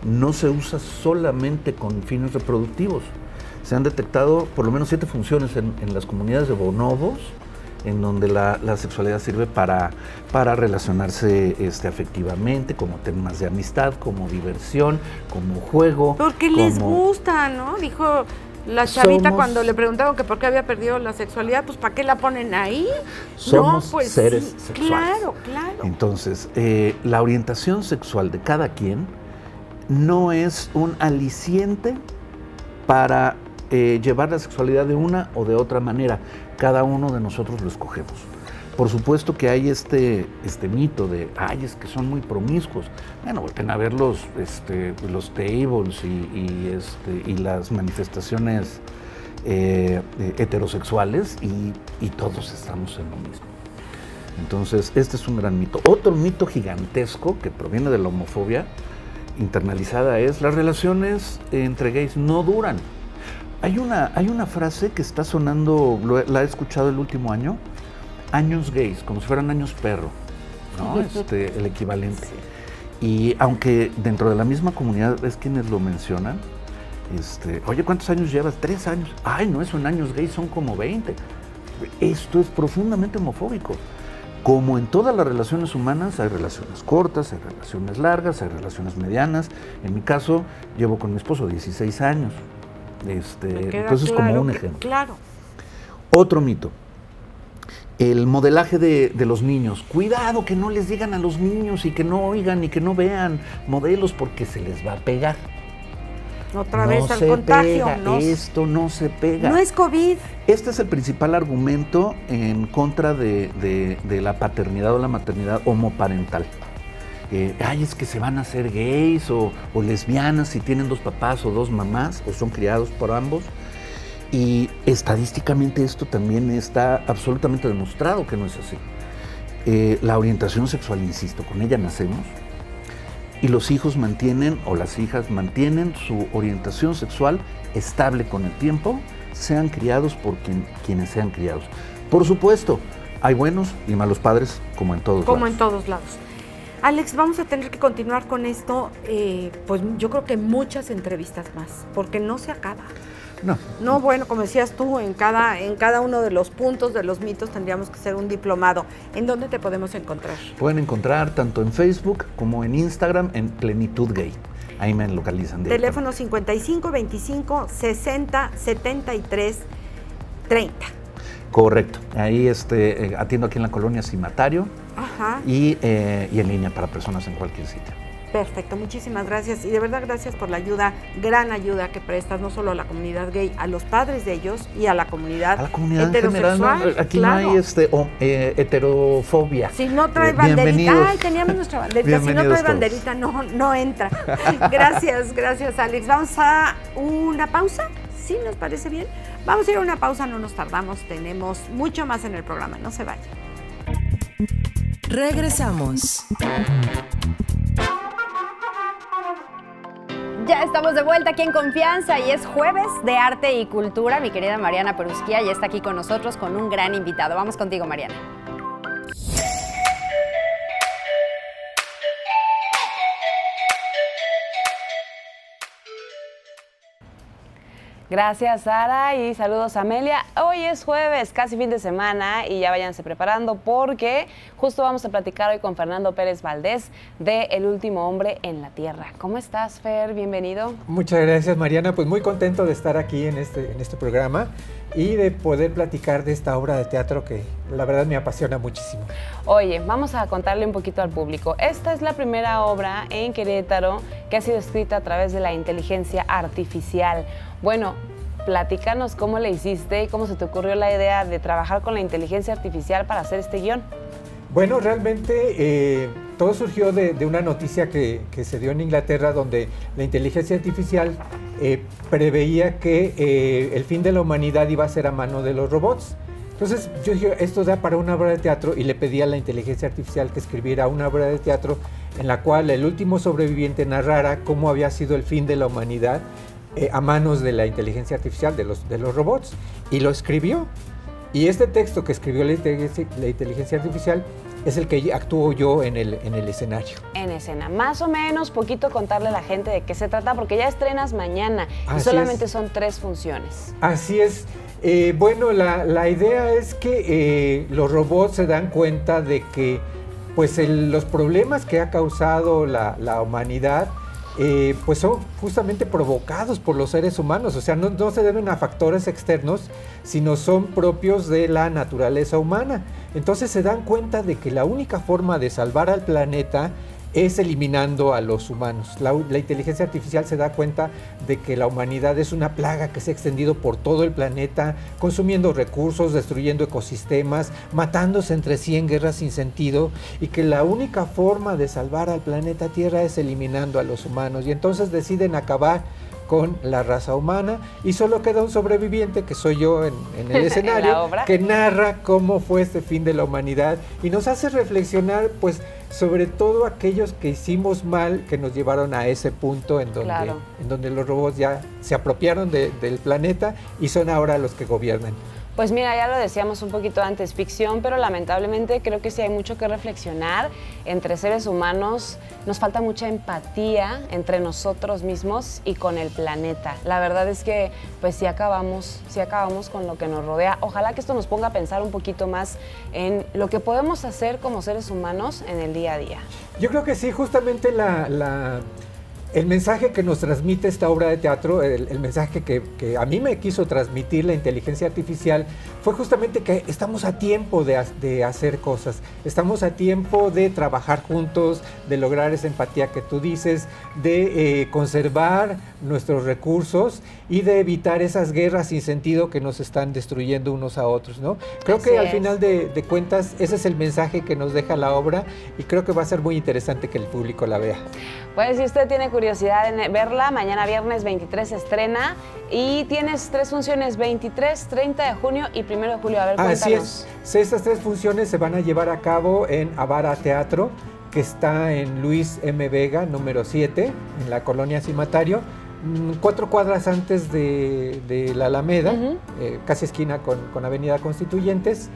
no se usa solamente con fines reproductivos. Se han detectado por lo menos siete funciones en, en las comunidades de bonobos, en donde la, la sexualidad sirve para, para relacionarse este, afectivamente, como temas de amistad, como diversión, como juego. Porque como... les gusta, ¿no? Dijo la chavita Somos... cuando le preguntaron que por qué había perdido la sexualidad, pues ¿para qué la ponen ahí? Somos no, pues, seres sí, sexuales. Claro, claro. Entonces, eh, la orientación sexual de cada quien no es un aliciente para eh, llevar la sexualidad de una o de otra manera. Cada uno de nosotros lo escogemos. Por supuesto que hay este, este mito de, ay, es que son muy promiscuos. Bueno, vuelven a ver los, este, los tables y, y, este, y las manifestaciones eh, heterosexuales y, y todos estamos en lo mismo. Entonces, este es un gran mito. Otro mito gigantesco que proviene de la homofobia internalizada es las relaciones entre gays no duran. Hay una, hay una frase que está sonando, lo, la he escuchado el último año, años gays, como si fueran años perro, ¿no? Este, el equivalente. Y aunque dentro de la misma comunidad es quienes lo mencionan, este, oye, ¿cuántos años llevas? Tres años. Ay, no, son años gays, son como veinte. Esto es profundamente homofóbico. Como en todas las relaciones humanas, hay relaciones cortas, hay relaciones largas, hay relaciones medianas. En mi caso, llevo con mi esposo dieciséis años. Este, entonces, claro, como un ejemplo. Claro. Otro mito. El modelaje de, de los niños. Cuidado que no les digan a los niños y que no oigan y que no vean modelos porque se les va a pegar. Otra no vez al se contagio. Pega, no, esto no se pega. No es COVID. Este es el principal argumento en contra de, de, de la paternidad o la maternidad homoparental. Eh, ay, es que se van a hacer gays o, o lesbianas si tienen dos papás o dos mamás o son criados por ambos. Y estadísticamente esto también está absolutamente demostrado que no es así. Eh, la orientación sexual, insisto, con ella nacemos y los hijos mantienen o las hijas mantienen su orientación sexual estable con el tiempo, sean criados por quien, quienes sean criados. Por supuesto, hay buenos y malos padres como en todos como lados. en todos lados. Alex, vamos a tener que continuar con esto, eh, pues yo creo que muchas entrevistas más, porque no se acaba. No. No, bueno, como decías tú, en cada, en cada uno de los puntos de los mitos tendríamos que ser un diplomado. ¿En dónde te podemos encontrar? Pueden encontrar tanto en Facebook como en Instagram en Plenitud Gay. Ahí me localizan. Teléfono cincuenta y cinco, veinticinco, sesenta, setenta y tres, treinta. Correcto. Ahí este, eh, atiendo aquí en la colonia Cimatario. Ajá. Y, eh, y en línea para personas en cualquier sitio. Perfecto, muchísimas gracias. Y de verdad gracias por la ayuda, gran ayuda que prestas, no solo a la comunidad gay, a los padres de ellos y a la comunidad, a la comunidad heterosexual. En general, ¿no? Aquí claro. no hay este, oh, eh, heterofobia. Si no trae eh, banderita, ay, teníamos nuestra banderita, si no trae todos. banderita no, no entra. Gracias, gracias Alex. Vamos a una pausa, ¿sí nos parece bien? Vamos a ir a una pausa, no nos tardamos, tenemos mucho más en el programa, no se vayan. Regresamos. Ya estamos de vuelta aquí en Confianza y es jueves de arte y cultura. Mi querida Mariana Perusquía ya está aquí con nosotros con un gran invitado. Vamos contigo, Mariana. Gracias, Sara, y saludos, Amelia. Hoy es jueves, casi fin de semana, y ya váyanse preparando porque justo vamos a platicar hoy con Fernando Pérez Valdés de El último hombre en la Tierra. ¿Cómo estás, Fer? Bienvenido. Muchas gracias, Mariana. Pues muy contento de estar aquí en este, en este programa y de poder platicar de esta obra de teatro que la verdad me apasiona muchísimo. Oye, vamos a contarle un poquito al público. Esta es la primera obra en Querétaro que ha sido escrita a través de la inteligencia artificial. Bueno, platícanos cómo le hiciste y cómo se te ocurrió la idea de trabajar con la inteligencia artificial para hacer este guión. Bueno, realmente eh, todo surgió de, de una noticia que, que se dio en Inglaterra donde la inteligencia artificial eh, preveía que eh, el fin de la humanidad iba a ser a mano de los robots. Entonces yo dije, esto da para una obra de teatro y le pedí a la inteligencia artificial que escribiera una obra de teatro en la cual el último sobreviviente narrara cómo había sido el fin de la humanidad eh, a manos de la inteligencia artificial, de los, de los robots, y lo escribió. Y este texto que escribió la inteligencia, la inteligencia artificial es el que actúo yo en el, en el escenario. En escena. Más o menos, poquito contarle a la gente de qué se trata, porque ya estrenas mañana y Así solamente es. son tres funciones. Así es. Eh, bueno, la, la idea es que eh, los robots se dan cuenta de que pues el, los problemas que ha causado la, la humanidad eh, pues son justamente provocados por los seres humanos, o sea, no, no se deben a factores externos, sino son propios de la naturaleza humana. Entonces se dan cuenta de que la única forma de salvar al planeta es eliminando a los humanos. La, la inteligencia artificial se da cuenta de que la humanidad es una plaga que se ha extendido por todo el planeta, consumiendo recursos, destruyendo ecosistemas, matándose entre sí en guerras sin sentido, y que la única forma de salvar al planeta Tierra es eliminando a los humanos. Y entonces deciden acabar con la raza humana y solo queda un sobreviviente, que soy yo en, en el escenario, ¿En que narra cómo fue este fin de la humanidad y nos hace reflexionar pues sobre todo aquellos que hicimos mal, que nos llevaron a ese punto en donde, Claro. en donde los robots ya se apropiaron de, del planeta y son ahora los que gobiernan. Pues mira, ya lo decíamos un poquito antes, ficción, pero lamentablemente creo que sí hay mucho que reflexionar entre seres humanos. Nos falta mucha empatía entre nosotros mismos y con el planeta. La verdad es que pues sí acabamos, sí acabamos con lo que nos rodea. Ojalá que esto nos ponga a pensar un poquito más en lo que podemos hacer como seres humanos en el día a día. Yo creo que sí, justamente la... la El mensaje que nos transmite esta obra de teatro, el, el mensaje que, que a mí me quiso transmitir la inteligencia artificial, fue justamente que estamos a tiempo de, de hacer cosas, estamos a tiempo de trabajar juntos, de lograr esa empatía que tú dices, de eh, conservar nuestros recursos y de evitar esas guerras sin sentido que nos están destruyendo unos a otros, ¿no? Creo Así que al es. final de, de cuentas ese es el mensaje que nos deja la obra y creo que va a ser muy interesante que el público la vea. Pues si usted tiene curiosidad en verla, mañana viernes veintitrés se estrena y tienes tres funciones, veintitrés, treinta de junio y primero de julio. A ver, cuéntanos. Así es. Sí, estas tres funciones se van a llevar a cabo en Avara Teatro, que está en Luis M. Vega, número siete, en la colonia Cimatario, cuatro cuadras antes de, de la Alameda, uh-huh. eh, casi esquina con, con Avenida Constituyentes,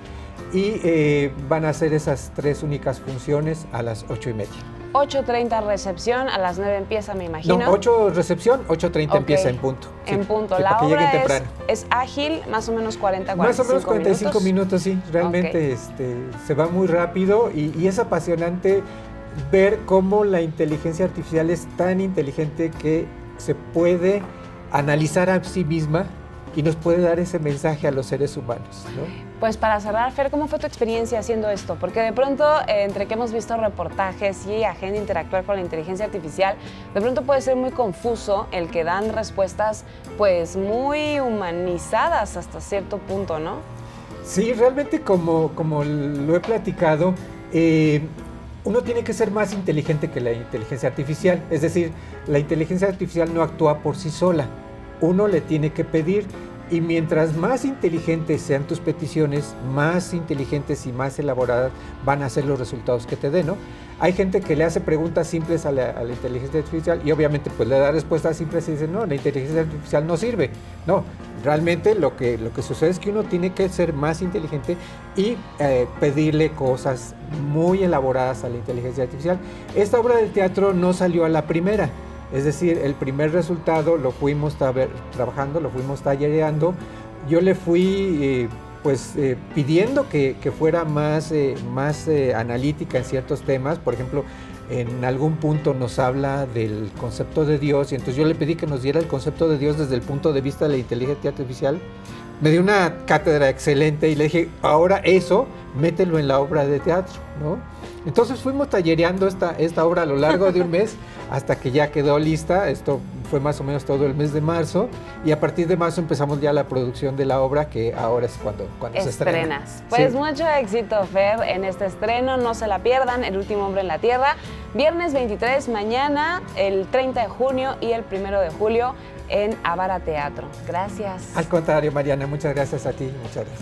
y eh, van a hacer esas tres únicas funciones a las ocho y media. ocho treinta recepción, a las nueve empieza, me imagino. No, ocho recepción, ocho treinta Okay. empieza en punto. En sí, punto. sí, La para que obra lleguen es, temprano. es ágil, más o menos cuarenta, cuarenta y cinco Más o menos cuarenta y cinco minutos, minutos, sí. Realmente Okay. este, se va muy rápido y, y es apasionante ver cómo la inteligencia artificial es tan inteligente que se puede analizar a sí misma y nos puede dar ese mensaje a los seres humanos, ¿no? Pues para cerrar, Fer, ¿cómo fue tu experiencia haciendo esto? Porque de pronto, eh, entre que hemos visto reportajes y a gente interactuar con la inteligencia artificial, de pronto puede ser muy confuso el que dan respuestas pues muy humanizadas hasta cierto punto, ¿no? Sí, realmente como, como lo he platicado, eh, uno tiene que ser más inteligente que la inteligencia artificial. Es decir, la inteligencia artificial no actúa por sí sola. Uno le tiene que pedir. Y mientras más inteligentes sean tus peticiones, más inteligentes y más elaboradas van a ser los resultados que te den, ¿no? Hay gente que le hace preguntas simples a la, a la inteligencia artificial y obviamente pues le da respuestas simples y dice, no, la inteligencia artificial no sirve. No, realmente lo que, lo que sucede es que uno tiene que ser más inteligente y eh, pedirle cosas muy elaboradas a la inteligencia artificial. Esta obra de teatro no salió a la primera. Es decir, el primer resultado lo fuimos trabajando, lo fuimos tallereando. Yo le fui eh, pues, eh, pidiendo que, que fuera más, eh, más eh, analítica en ciertos temas. Por ejemplo, en algún punto nos habla del concepto de Dios y entonces yo le pedí que nos diera el concepto de Dios desde el punto de vista de la inteligencia artificial. Me dio una cátedra excelente y le dije, ahora eso, mételo en la obra de teatro, ¿no? Entonces fuimos tallereando esta, esta obra a lo largo de un mes hasta que ya quedó lista. Esto fue más o menos todo el mes de marzo y a partir de marzo empezamos ya la producción de la obra, que ahora es cuando, cuando se estrena. Estrenas. Pues sí. Mucho éxito, Fer, en este estreno. No se la pierdan, El último hombre en la tierra. Viernes veintitrés, mañana, el treinta de junio y el primero de julio en Avara Teatro. Gracias. Al contrario, Mariana, muchas gracias a ti. Muchas gracias.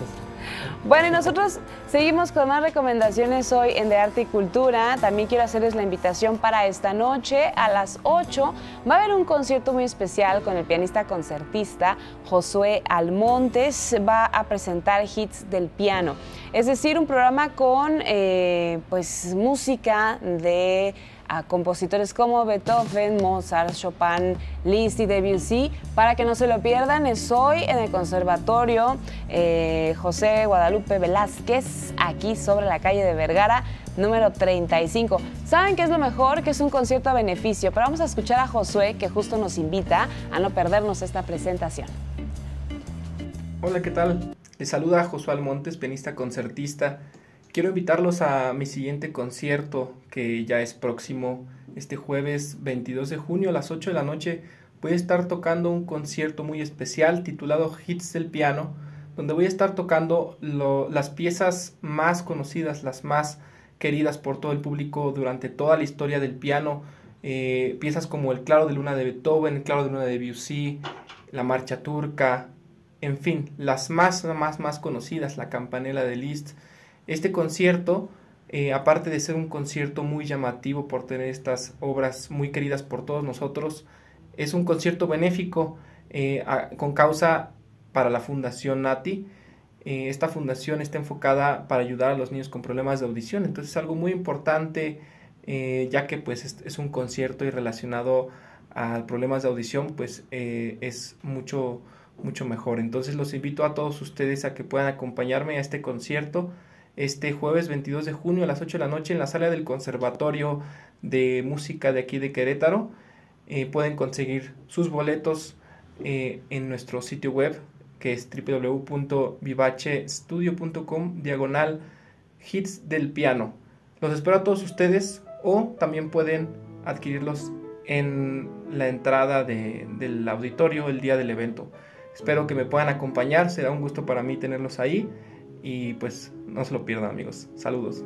Bueno, y nosotros seguimos con más recomendaciones hoy en De Arte y Cultura. También quiero hacerles la invitación para esta noche a las ocho. Va a haber un concierto muy especial con el pianista concertista Josué Almontes. Va a presentar hits del piano. Es decir, un programa con eh, pues, música de a compositores como Beethoven, Mozart, Chopin, Liszt y Debussy. Para que no se lo pierdan, es hoy en el Conservatorio eh, José Guadalupe Velázquez, aquí sobre la calle de Vergara, número treinta y cinco. ¿Saben qué es lo mejor? Que es un concierto a beneficio, pero vamos a escuchar a Josué, que justo nos invita a no perdernos esta presentación. Hola, ¿qué tal? Les saluda Josué Almontes, pianista concertista. Quiero invitarlos a mi siguiente concierto, que ya es próximo, este jueves veintidós de junio a las ocho de la noche. Voy a estar tocando un concierto muy especial titulado Hits del Piano, donde voy a estar tocando lo, las piezas más conocidas, las más queridas por todo el público durante toda la historia del piano. Eh, piezas como El Claro de Luna de Beethoven, El Claro de Luna de Debussy, La Marcha Turca, en fin, las más, más, más conocidas, La Campanella de Liszt. Este concierto, eh, aparte de ser un concierto muy llamativo por tener estas obras muy queridas por todos nosotros, es un concierto benéfico eh, a, con causa para la Fundación Nati. Eh, esta fundación está enfocada para ayudar a los niños con problemas de audición, entonces es algo muy importante, eh, ya que pues es, es un concierto y relacionado a problemas de audición, pues eh, es mucho, mucho mejor. Entonces los invito a todos ustedes a que puedan acompañarme a este concierto este jueves veintidós de junio a las ocho de la noche en la sala del Conservatorio de Música de aquí de Querétaro. Eh, pueden conseguir sus boletos eh, en nuestro sitio web, que es w w w punto vivace studio punto com diagonal hits del piano. Los espero a todos ustedes, o también pueden adquirirlos en la entrada de, del auditorio el día del evento. Espero que me puedan acompañar, será un gusto para mí tenerlos ahí. Y pues no se lo pierdan, amigos. Saludos.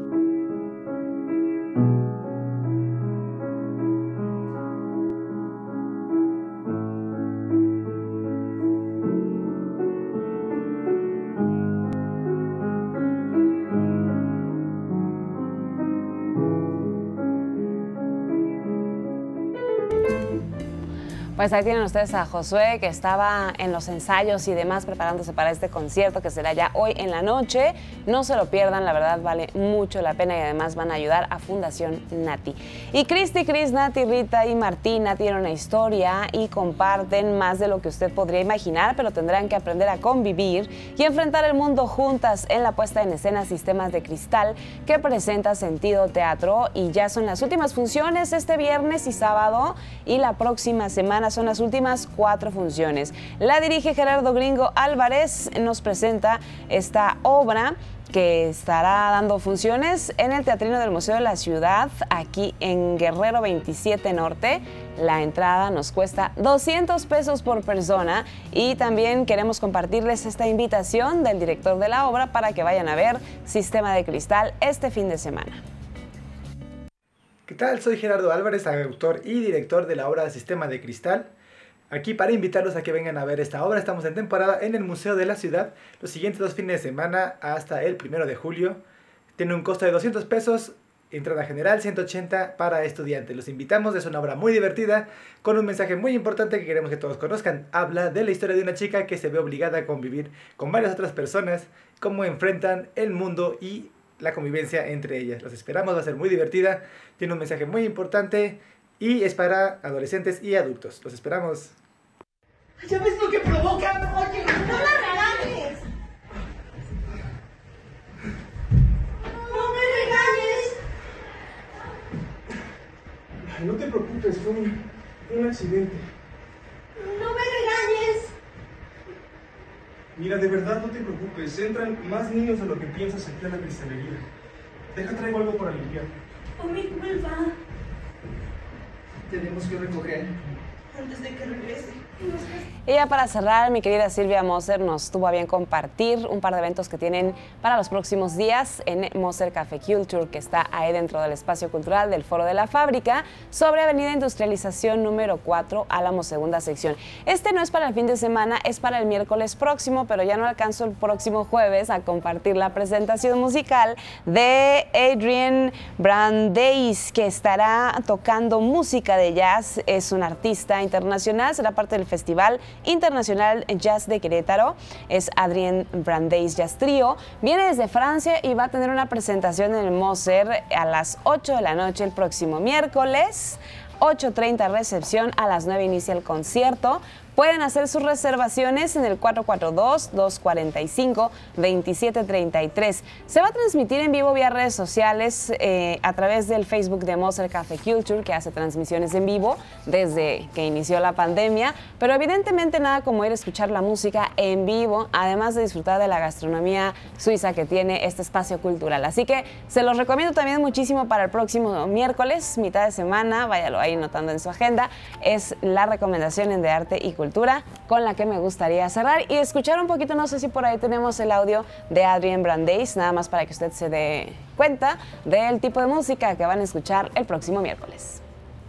Pues ahí tienen ustedes a Josué, que estaba en los ensayos y demás preparándose para este concierto que será ya hoy en la noche. No se lo pierdan, la verdad vale mucho la pena y además van a ayudar a Fundación Nati. Y Cristi, Cris, Nati, Rita y Martina tienen una historia y comparten más de lo que usted podría imaginar, pero tendrán que aprender a convivir y enfrentar el mundo juntas en la puesta en escena Sistemas de Cristal, que presenta Sentido Teatro, y ya son las últimas funciones este viernes y sábado, y la próxima semana son las últimas cuatro funciones. La dirige Gerardo Gringo Álvarez, nos presenta esta obra que estará dando funciones en el Teatrino del Museo de la Ciudad, aquí en Guerrero veintisiete Norte. La entrada nos cuesta doscientos pesos por persona, y también queremos compartirles esta invitación del director de la obra para que vayan a ver Sistema de Cristal este fin de semana. ¿Qué tal? Soy Gerardo Álvarez, autor y director de la obra Sistema de Cristal. Aquí para invitarlos a que vengan a ver esta obra. Estamos en temporada en el Museo de la Ciudad los siguientes dos fines de semana hasta el primero de julio. Tiene un costo de doscientos pesos, entrada general ciento ochenta para estudiantes. Los invitamos, es una obra muy divertida con un mensaje muy importante que queremos que todos conozcan. Habla de la historia de una chica que se ve obligada a convivir con varias otras personas, cómo enfrentan el mundo y la convivencia entre ellas. Los esperamos, va a ser muy divertida, tiene un mensaje muy importante y es para adolescentes y adultos. Los esperamos. ¿Ya ves lo que provoca? Oye, no la regañes. No me regañes. Ay, no te preocupes, fue un, un accidente. No me regañes. Mira, de verdad no te preocupes, entran más niños de lo que piensas aquí a la cristalería. Deja, traigo algo para limpiar. Por mi culpa. Tenemos que recoger. Antes de que regrese. Y ya para cerrar, mi querida Silvia Moser nos tuvo a bien compartir un par de eventos que tienen para los próximos días en Moser Café Culture, que está ahí dentro del espacio cultural del Foro de la Fábrica, sobre Avenida Industrialización número cuatro, Álamo, segunda sección. Este no es para el fin de semana, es para el miércoles próximo, pero ya no alcanzo el próximo jueves a compartir la presentación musical de Adrien Brandeis, que estará tocando música de jazz. Es un artista internacional, será parte del Festival Internacional Jazz de Querétaro. Es Adrien Brandeis Jazz Trio. Viene desde Francia y va a tener una presentación en el Moser a las ocho de la noche el próximo miércoles. ocho treinta recepción, a las nueve inicia el concierto. Pueden hacer sus reservaciones en el cuatro cuatro dos, dos cuatro cinco, dos siete tres tres. Se va a transmitir en vivo vía redes sociales eh, a través del Facebook de Moser Café Culture, que hace transmisiones en vivo desde que inició la pandemia, pero evidentemente nada como ir a escuchar la música en vivo, además de disfrutar de la gastronomía suiza que tiene este espacio cultural. Así que se los recomiendo también muchísimo para el próximo miércoles, mitad de semana, váyalo ahí notando en su agenda. Es la recomendación en De Arte y Cultura con la que me gustaría cerrar y escuchar un poquito. No sé si por ahí tenemos el audio de Adrien Brandeis, nada más para que usted se dé cuenta del tipo de música que van a escuchar el próximo miércoles.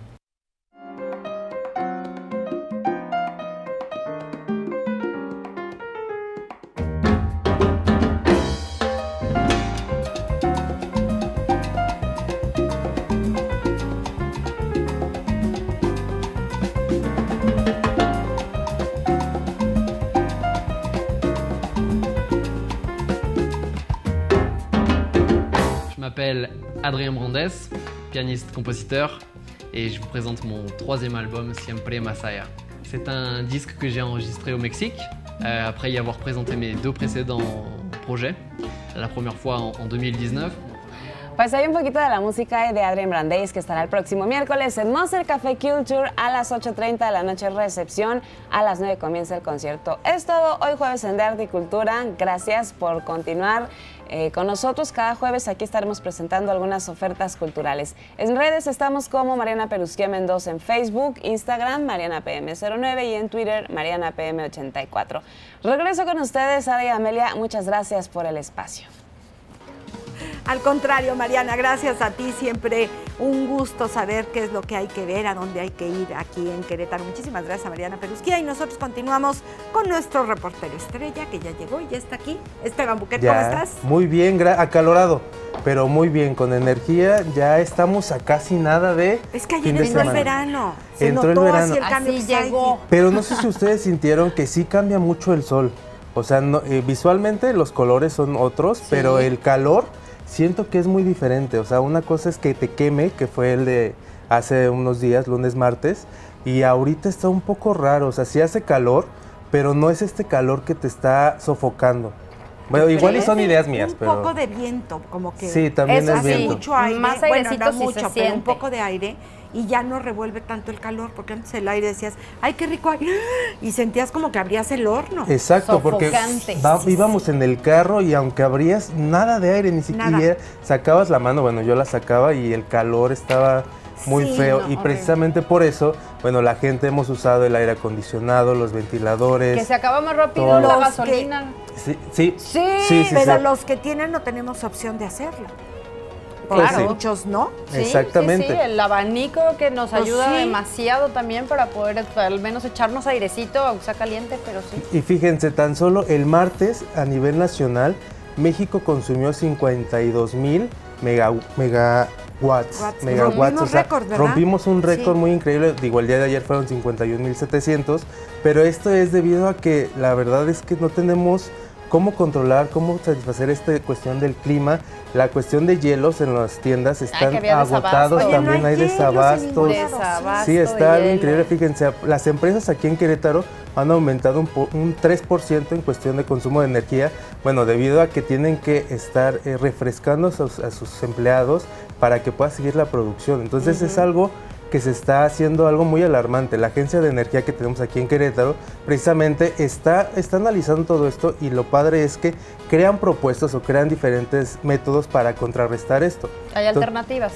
Je m'appelle Adrien Brandes, pianiste-compositeur, et je vous présente mon troisième album, Siempre Masaya. C'est un disque que j'ai enregistré au Mexique, euh, après y avoir présenté mes deux précédents projets, la première fois en, en deux mille dix-neuf. Pues hay un poquito de la música de Adrien Brandeis, que estará el próximo miércoles en Moser Café Culture a las ocho treinta de la noche recepción, a las nueve comienza el concierto. Es todo hoy jueves en De Arte y Cultura. Gracias por continuar eh, con nosotros. Cada jueves aquí estaremos presentando algunas ofertas culturales. En redes estamos como Mariana Perusquia-M Mendoza en Facebook, Instagram, Mariana P M cero nueve y en Twitter, Mariana P M ochenta y cuatro. Regreso con ustedes, Ada y Amelia. Muchas gracias por el espacio. Al contrario, Mariana, gracias a ti, siempre un gusto saber qué es lo que hay que ver, a dónde hay que ir aquí en Querétaro. Muchísimas gracias a Mariana Perusquia y nosotros continuamos con nuestro reportero estrella que ya llegó y ya está aquí. Esteban Buquet, ¿cómo estás? Muy bien, acalorado, pero muy bien, con energía. Ya estamos a casi nada de Es que ayer entró el verano, se entró notó el verano. así el cambio. Así llegó. Pero no sé si ustedes sintieron que sí cambia mucho el sol. O sea, no, eh, visualmente los colores son otros, sí, pero el calor siento que es muy diferente. O sea, una cosa es que te queme, que fue el de hace unos días, lunes, martes, y ahorita está un poco raro. O sea, sí hace calor, pero no es este calor que te está sofocando. Bueno, igual y son ideas mías, un pero... Un poco de viento, como que... Sí, también es viento. Mucho aire, más bueno, airecito no sí mucho, se pero siente. un poco de aire y ya no revuelve tanto el calor, porque antes el aire decías, ay, qué rico aire, y sentías como que abrías el horno. Exacto, porque va, sí, íbamos en el carro y aunque abrías nada de aire, ni siquiera Nada. sacabas la mano, bueno, yo la sacaba y el calor estaba muy Sí, feo, no, y horrible. precisamente por eso, bueno, la gente hemos usado el aire acondicionado, los ventiladores. Que se acaba más rápido todo. la Los gasolina. Sí, sí, Sí, sí, sí, pero sí. los que tienen no tenemos opción de hacerlo. Pues Claro, sí. muchos no. Sí, Exactamente. Sí, sí, el abanico que nos Pues ayuda sí. demasiado también para poder al menos echarnos airecito, aunque sea caliente, pero sí. Y fíjense, tan solo el martes a nivel nacional, México consumió cincuenta y dos mil mega, megawatts. Watts. megawatts, Rompimos o sea, récord, ¿verdad? rompimos un récord Sí. muy increíble. Digo, el día de ayer fueron cincuenta y un mil setecientos, pero esto es debido a que la verdad es que no tenemos cómo controlar, cómo satisfacer esta cuestión del clima. La cuestión de hielos en las tiendas están que había agotados, desabasto. también Oye, no hay hay hielos en desabastos. ningún lado. Desabasto Sí, de está algo hielo. increíble. Fíjense, las empresas aquí en Querétaro han aumentado un, po- un tres por ciento en cuestión de consumo de energía, bueno, debido a que tienen que estar eh, refrescando a sus, a sus empleados para que pueda seguir la producción. Entonces es algo que se está haciendo algo muy alarmante. La agencia de energía que tenemos aquí en Querétaro precisamente está, está analizando todo esto, y lo padre es que crean propuestas o crean diferentes métodos para contrarrestar esto. Hay Entonces, alternativas.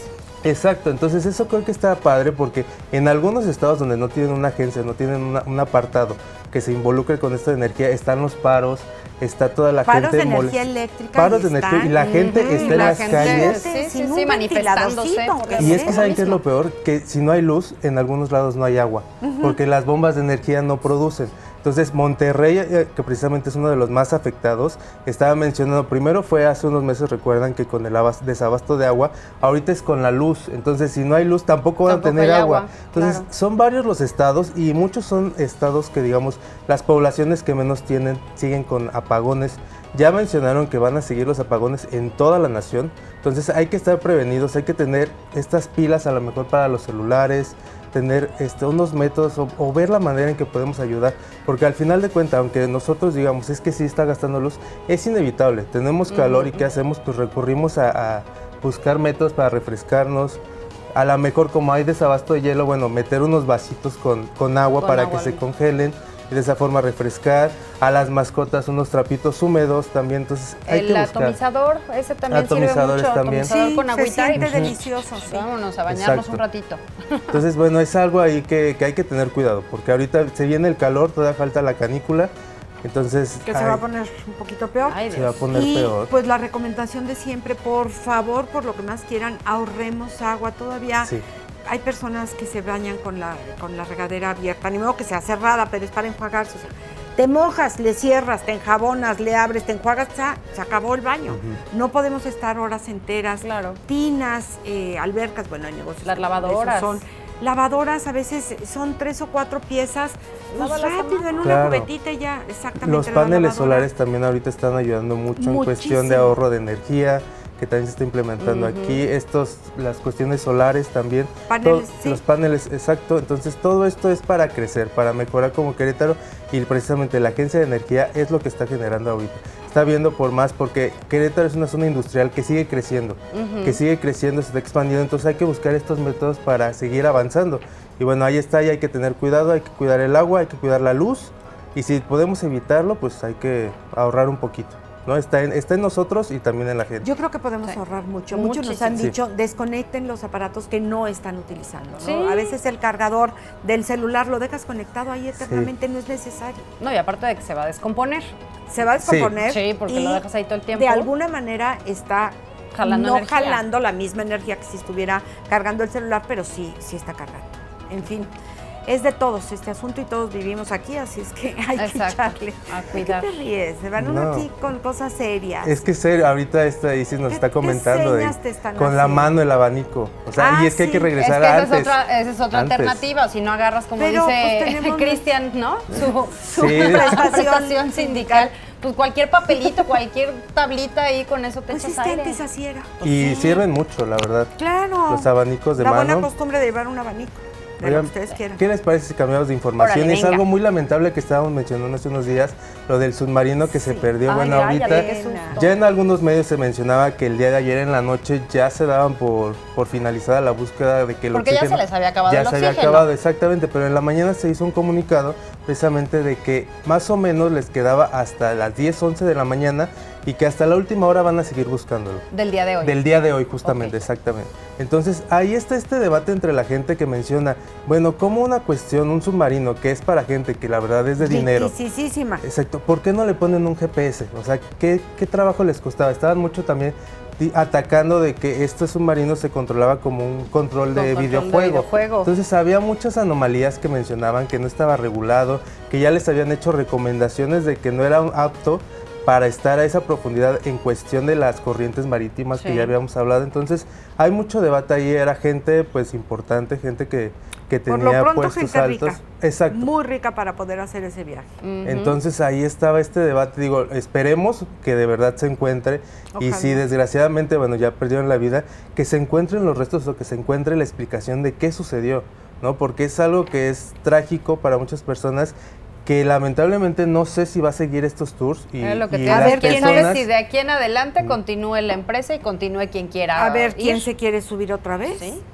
Exacto, entonces eso creo que está padre porque en algunos estados donde no tienen una agencia, no tienen una, un apartado que se involucre con esta energía, están los paros, está toda la paros gente... Paros de energía eléctrica. Paros de energía y la gente uh -huh, está en las gente, calles. Sí, sí, sí, manifestándose. Y es que ¿saben qué es lo peor? Que si no hay luz, en algunos lados no hay agua, uh -huh. porque las bombas de energía no producen. Entonces, Monterrey, que precisamente es uno de los más afectados, estaba mencionando, primero fue hace unos meses, recuerdan que con el desabasto de agua, ahorita es con la luz, entonces si no hay luz tampoco van tampoco a tener agua. agua. Entonces, claro. son varios los estados y muchos son estados que, digamos, las poblaciones que menos tienen siguen con apagones. Ya mencionaron que van a seguir los apagones en toda la nación, entonces hay que estar prevenidos, hay que tener estas pilas a lo mejor para los celulares, tener este, unos métodos o, o ver la manera en que podemos ayudar, porque al final de cuentas, aunque nosotros digamos es que sí está gastando luz, es inevitable, tenemos calor uh-huh. y ¿qué hacemos? Pues recurrimos a, a buscar métodos para refrescarnos, a lo mejor como hay desabasto de hielo, bueno, meter unos vasitos con, con agua con para agua, que se congelen, y de esa forma refrescar, a las mascotas unos trapitos húmedos también, entonces hay el que buscar. atomizador, ese también sirve mucho, también. atomizador sí, con agüita. Se siente y, delicioso, sí. Vámonos a bañarnos Exacto. un ratito. Entonces, bueno, es algo ahí que, que hay que tener cuidado, porque ahorita se viene el calor, todavía falta la canícula, entonces... Que ay, se va a poner un poquito peor. Ay, se va a poner y, peor. pues la recomendación de siempre, por favor, por lo que más quieran, ahorremos agua todavía. Sí. Hay personas que se bañan con la, con la regadera abierta, ni modo que sea cerrada, pero es para enjuagarse. O sea, te mojas, le cierras, te enjabonas, le abres, te enjuagas, ya, se acabó el baño. Uh-huh. No podemos estar horas enteras. Claro. Tinas, eh, albercas, bueno, hay negocios. Las lavadoras. Son lavadoras, a veces son tres o cuatro piezas, pues rápido, en una claro. cubetita y ya, exactamente. Los paneles solares también ahorita están ayudando mucho Muchísimo. en cuestión de ahorro de energía, que también se está implementando uh-huh. aquí, estos, las cuestiones solares también, paneles, todo, sí. los paneles, exacto, entonces todo esto es para crecer, para mejorar como Querétaro y precisamente la Agencia de Energía es lo que está generando ahorita, está viendo por más porque Querétaro es una zona industrial que sigue creciendo, uh-huh. que sigue creciendo, se está expandiendo, entonces hay que buscar estos métodos para seguir avanzando y bueno, ahí está y hay que tener cuidado, hay que cuidar el agua, hay que cuidar la luz y si podemos evitarlo, pues hay que ahorrar un poquito. ¿No? Está, en, está en nosotros y también en la gente. Yo creo que podemos sí. ahorrar mucho. Muchos nos han dicho, sí. desconecten los aparatos que no están utilizando. ¿no? Sí. A veces el cargador del celular lo dejas conectado ahí eternamente, sí. no es necesario. No, y aparte de que se va a descomponer. Se va a descomponer. Sí, sí porque lo dejas ahí todo el tiempo. De alguna manera está jalando no energía. jalando la misma energía que si estuviera cargando el celular, pero sí, sí está cargando. En fin. Es de todos este asunto y todos vivimos aquí, así es que hay Exacto. que echarle. A cuidar. ¿Qué te ríes? Se van uno no. aquí con cosas serias. Es que serio, ahorita esta Isis nos está comentando de, con haciendo? la mano el abanico. O sea, ah, y es que sí. hay que regresar es que antes. Esa es otra, esa es otra alternativa, si no agarras como Pero, dice pues, Cristian, ¿no? Su, su sí. prestación, prestación sindical. Pues cualquier papelito, cualquier tablita ahí, con eso te pues echas es que aire. antes así era. Pues y sí. sirven mucho, la verdad. Claro. Los abanicos de la mano. La buena costumbre de llevar un abanico. Oigan, ¿qué les parece si cambiamos de información? Órale, es algo muy lamentable que estábamos mencionando hace unos días, lo del submarino que sí. se perdió. Ay, bueno, ay, ahorita ya en algunos medios se mencionaba que el día de ayer en la noche ya se daban por, por finalizada la búsqueda de que el Porque oxígeno... ya se les había acabado ya el se oxígeno. había acabado, exactamente, pero en la mañana se hizo un comunicado precisamente de que más o menos les quedaba hasta las diez, once de la mañana y que hasta la última hora van a seguir buscándolo. Del día de hoy. Del día de hoy, justamente, okay. exactamente. Entonces, ahí está este debate entre la gente que menciona, bueno, como una cuestión, un submarino que es para gente que la verdad es de dinero. Riquisísima. Exacto. ¿Por qué no le ponen un G P S? O sea, ¿qué, qué trabajo les costaba? Estaban mucho también atacando de que este submarino se controlaba como un control, de, control videojuego. de videojuego. Entonces había muchas anomalías que mencionaban que no estaba regulado, que ya les habían hecho recomendaciones de que no era apto para estar a esa profundidad en cuestión de las corrientes marítimas sí. que ya habíamos hablado. Entonces hay mucho debate ahí, era gente pues importante, gente que, que tenía Por lo pronto, puestos gente altos. Rica. Exacto. Muy rica para poder hacer ese viaje. Uh-huh. Entonces ahí estaba este debate, digo, esperemos que de verdad se encuentre. Ojalá. Y si desgraciadamente, bueno, ya perdieron la vida, que se encuentren los restos o que se encuentre la explicación de qué sucedió, ¿no? Porque es algo que es trágico para muchas personas, que lamentablemente no sé si va a seguir estos tours. Y, es lo que y te a ver, quién personas... sabe si de aquí en adelante continúe la empresa y continúe quien quiera A ver, ir. ¿quién se quiere subir otra vez? ¿Sí?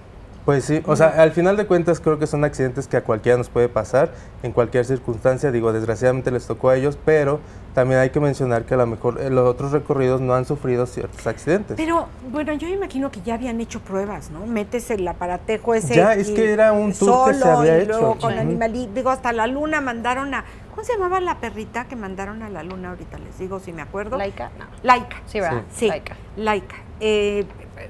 Pues sí, o sea, al final de cuentas creo que son accidentes que a cualquiera nos puede pasar, en cualquier circunstancia, digo, desgraciadamente les tocó a ellos, pero también hay que mencionar que a lo mejor en los otros recorridos no han sufrido ciertos accidentes. Pero, bueno, yo imagino que ya habían hecho pruebas, ¿no? Metes el aparatejo ese. Ya, es que era un tour solo, que se había y hecho. luego con Ujú. animalito, digo, hasta la luna mandaron a, ¿cómo se llamaba la perrita que mandaron a la luna ahorita? Les digo, si me acuerdo. Laika, no. Laika. Sí, ¿verdad? Sí, Laika. Laika. Eh,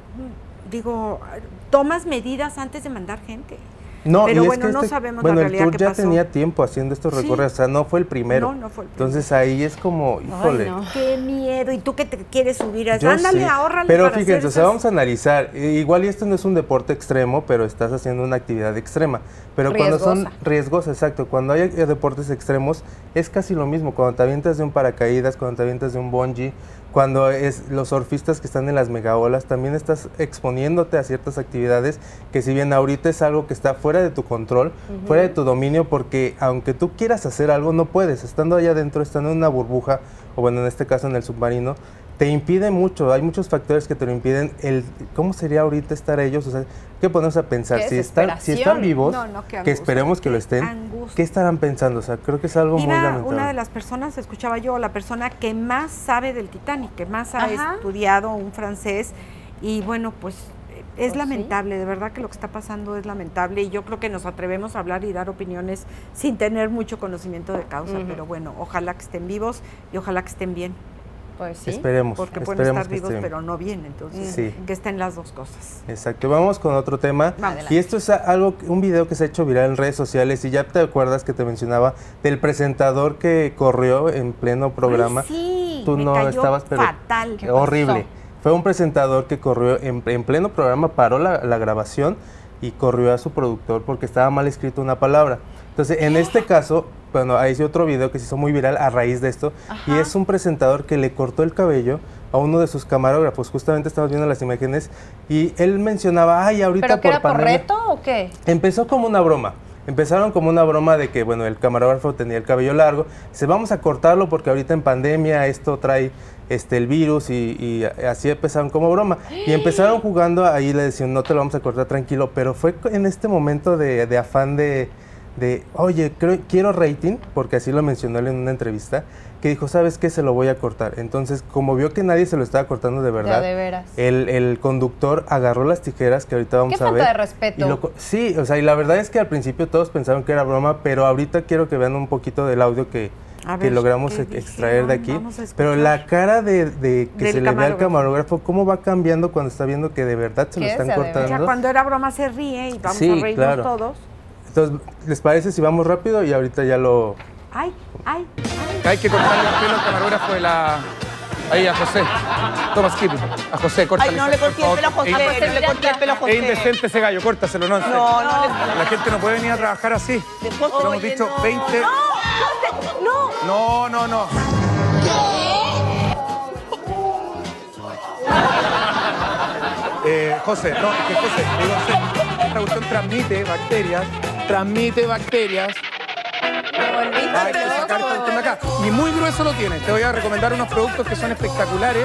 digo, tomas medidas antes de mandar gente. No, pero y bueno, es que no este, sabemos bueno, la el realidad tour que ya pasó. tenía tiempo haciendo estos Sí. recorridos, o sea, no fue el primero. No, no fue el primero. Entonces ahí es como, híjole. Ay, no. Qué miedo. ¿Y tú que te quieres subir a eso? Yo Ándale, sí. ahórrale Pero para fíjense, hacer o sea, esas- vamos a analizar. eh, Igual y esto no es un deporte extremo, pero estás haciendo una actividad extrema. Pero cuando son Riesgosa. riesgos, exacto, cuando hay eh, deportes extremos, es casi lo mismo. Cuando te avientas de un paracaídas, cuando te avientas de un bungee, cuando es los surfistas que están en las megaolas, también estás exponiéndote a ciertas actividades que si bien ahorita es algo que está fuera de tu control, Ujú. fuera de tu dominio, porque aunque tú quieras hacer algo, no puedes. Estando allá adentro, estando en una burbuja, o bueno, en este caso en el submarino, te impide mucho, hay muchos factores que te lo impiden. El, ¿Cómo sería ahorita estar ellos? O sea, ¿qué ponemos a pensar? Qué Si están, si están vivos, No, no, qué que angustia, esperemos que lo estén, angustia. ¿qué estarán pensando? O sea, creo que es algo muy Iba lamentable. una de las personas, escuchaba yo, la persona que más sabe del Titanic, que más ha Ajá. estudiado, un francés, y bueno, pues es Pues lamentable, de verdad que lo que está pasando es lamentable, y yo creo que nos atrevemos a hablar y dar opiniones sin tener mucho conocimiento de causa, Ujú. pero bueno, ojalá que estén vivos y ojalá que estén bien. Pues sí. Esperemos, Porque pueden esperemos estar que vivos, estén. pero no bien, entonces Sí. que estén las dos cosas. Exacto, vamos con otro tema. Vamos. Y esto es algo, un video que se ha hecho viral en redes sociales, y ya te acuerdas que te mencionaba del presentador que corrió en pleno programa. Ay, sí, Tú me no cayó estabas, pero fatal. ¿Qué horrible. pasó? Fue un presentador que corrió en, en pleno programa, paró la, la grabación y corrió a su productor porque estaba mal escrito una palabra. Entonces, en este caso, bueno, ahí hice otro video que se hizo muy viral a raíz de esto, y es un presentador que le cortó el cabello a uno de sus camarógrafos. Justamente estamos viendo las imágenes y él mencionaba, ay, ahorita ¿Pero qué por era por pandemia". reto o qué? Empezó como una broma. Empezaron como una broma de que, bueno, el camarógrafo tenía el cabello largo. Dice, vamos a cortarlo porque ahorita en pandemia esto trae este, el virus, y, y así empezaron como broma. Y empezaron jugando, ahí le decían, no te lo vamos a cortar, tranquilo. Pero fue en este momento de, de afán de, de oye, creo, quiero rating, porque así lo mencionó él en una entrevista, que dijo, ¿sabes qué? Se lo voy a cortar. Entonces, como vio que nadie se lo estaba cortando de verdad, de veras. El, el conductor agarró las tijeras, que ahorita vamos Qué a ver. falta de respeto. y lo co- sí, o sea, y la verdad es que al principio todos pensaron que era broma, pero ahorita quiero que vean un poquito del audio que, A que ver, logramos ¿qué ex- extraer de dijeron? aquí. Vamos a escuchar. Pero la cara de, de que Del se le ve al camarógrafo. camarógrafo, cómo va cambiando cuando está viendo que de verdad se lo ¿Qué están sea de verdad? cortando. Ya cuando era broma se ríe y vamos Sí, a reírnos claro. todos. Entonces, ¿les parece si vamos rápido y ahorita ya lo... Ay, ay, Hay que cortarle el pelo al camarógrafo de la... Ahí, a José. Toma, Skippy. A José, córtale. Ay, no le corté el pelo a José, Es- no le corté el pelo a José. Es indecente ese gallo, córtaselo, no. en serio. No, no le- La gente no puede venir a trabajar así. Te lo hemos Oye, dicho no. veinte... No, No, no, no. Eh, José, no, es que José, digo, José, esta cuestión transmite bacterias, transmite bacterias. Hay que sacar esta cuestión de acá. Y muy grueso lo tienes. Te voy a recomendar unos productos que son espectaculares.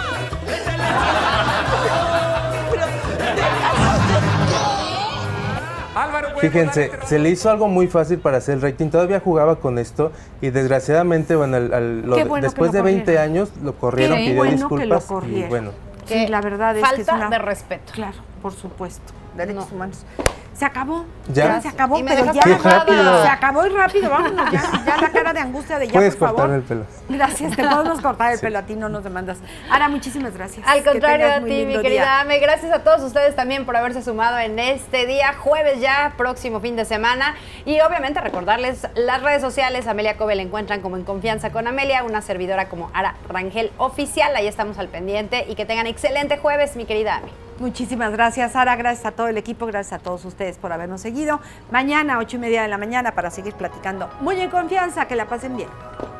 Fíjense, se le hizo algo muy fácil para hacer el rating. Todavía jugaba con esto y desgraciadamente, bueno, al- al- lo- Qué bueno que después lo de veinte corrieron. años lo corrieron, Qué pidió bueno que disculpas lo y corrieron. bueno. Sí, la verdad es que es Falta una... de respeto. Claro, por supuesto. Derechos humanos. Se acabó. ¿Ya? se acabó, Y me pero dejas ya. ¡Qué rápido! Se acabó y rápido, vámonos ya. Ya la cara de angustia de ya, Puedes por favor. cortarme el pelo. Gracias, te podemos cortar el pelo a ti, no nos demandas. Ara, muchísimas gracias. Al Que contrario tengas a muy ti, mi lindo querida día. Ame. Gracias a todos ustedes también por haberse sumado en este día, jueves ya, próximo fin de semana. Y obviamente recordarles las redes sociales. Amelia Cove la encuentran como En Confianza con Amelia, una servidora como Ara Rangel Oficial. Ahí estamos al pendiente y que tengan excelente jueves, mi querida Ame. Muchísimas gracias, Sara. Gracias a todo el equipo. Gracias a todos ustedes por habernos seguido. Mañana, ocho y media de la mañana, para seguir platicando muy en confianza. Que la pasen bien.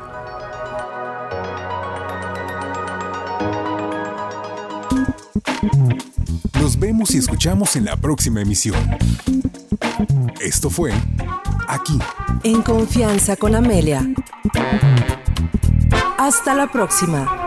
Nos vemos y escuchamos en la próxima emisión. Esto fue Aquí. En Confianza con Amelia. Hasta la próxima.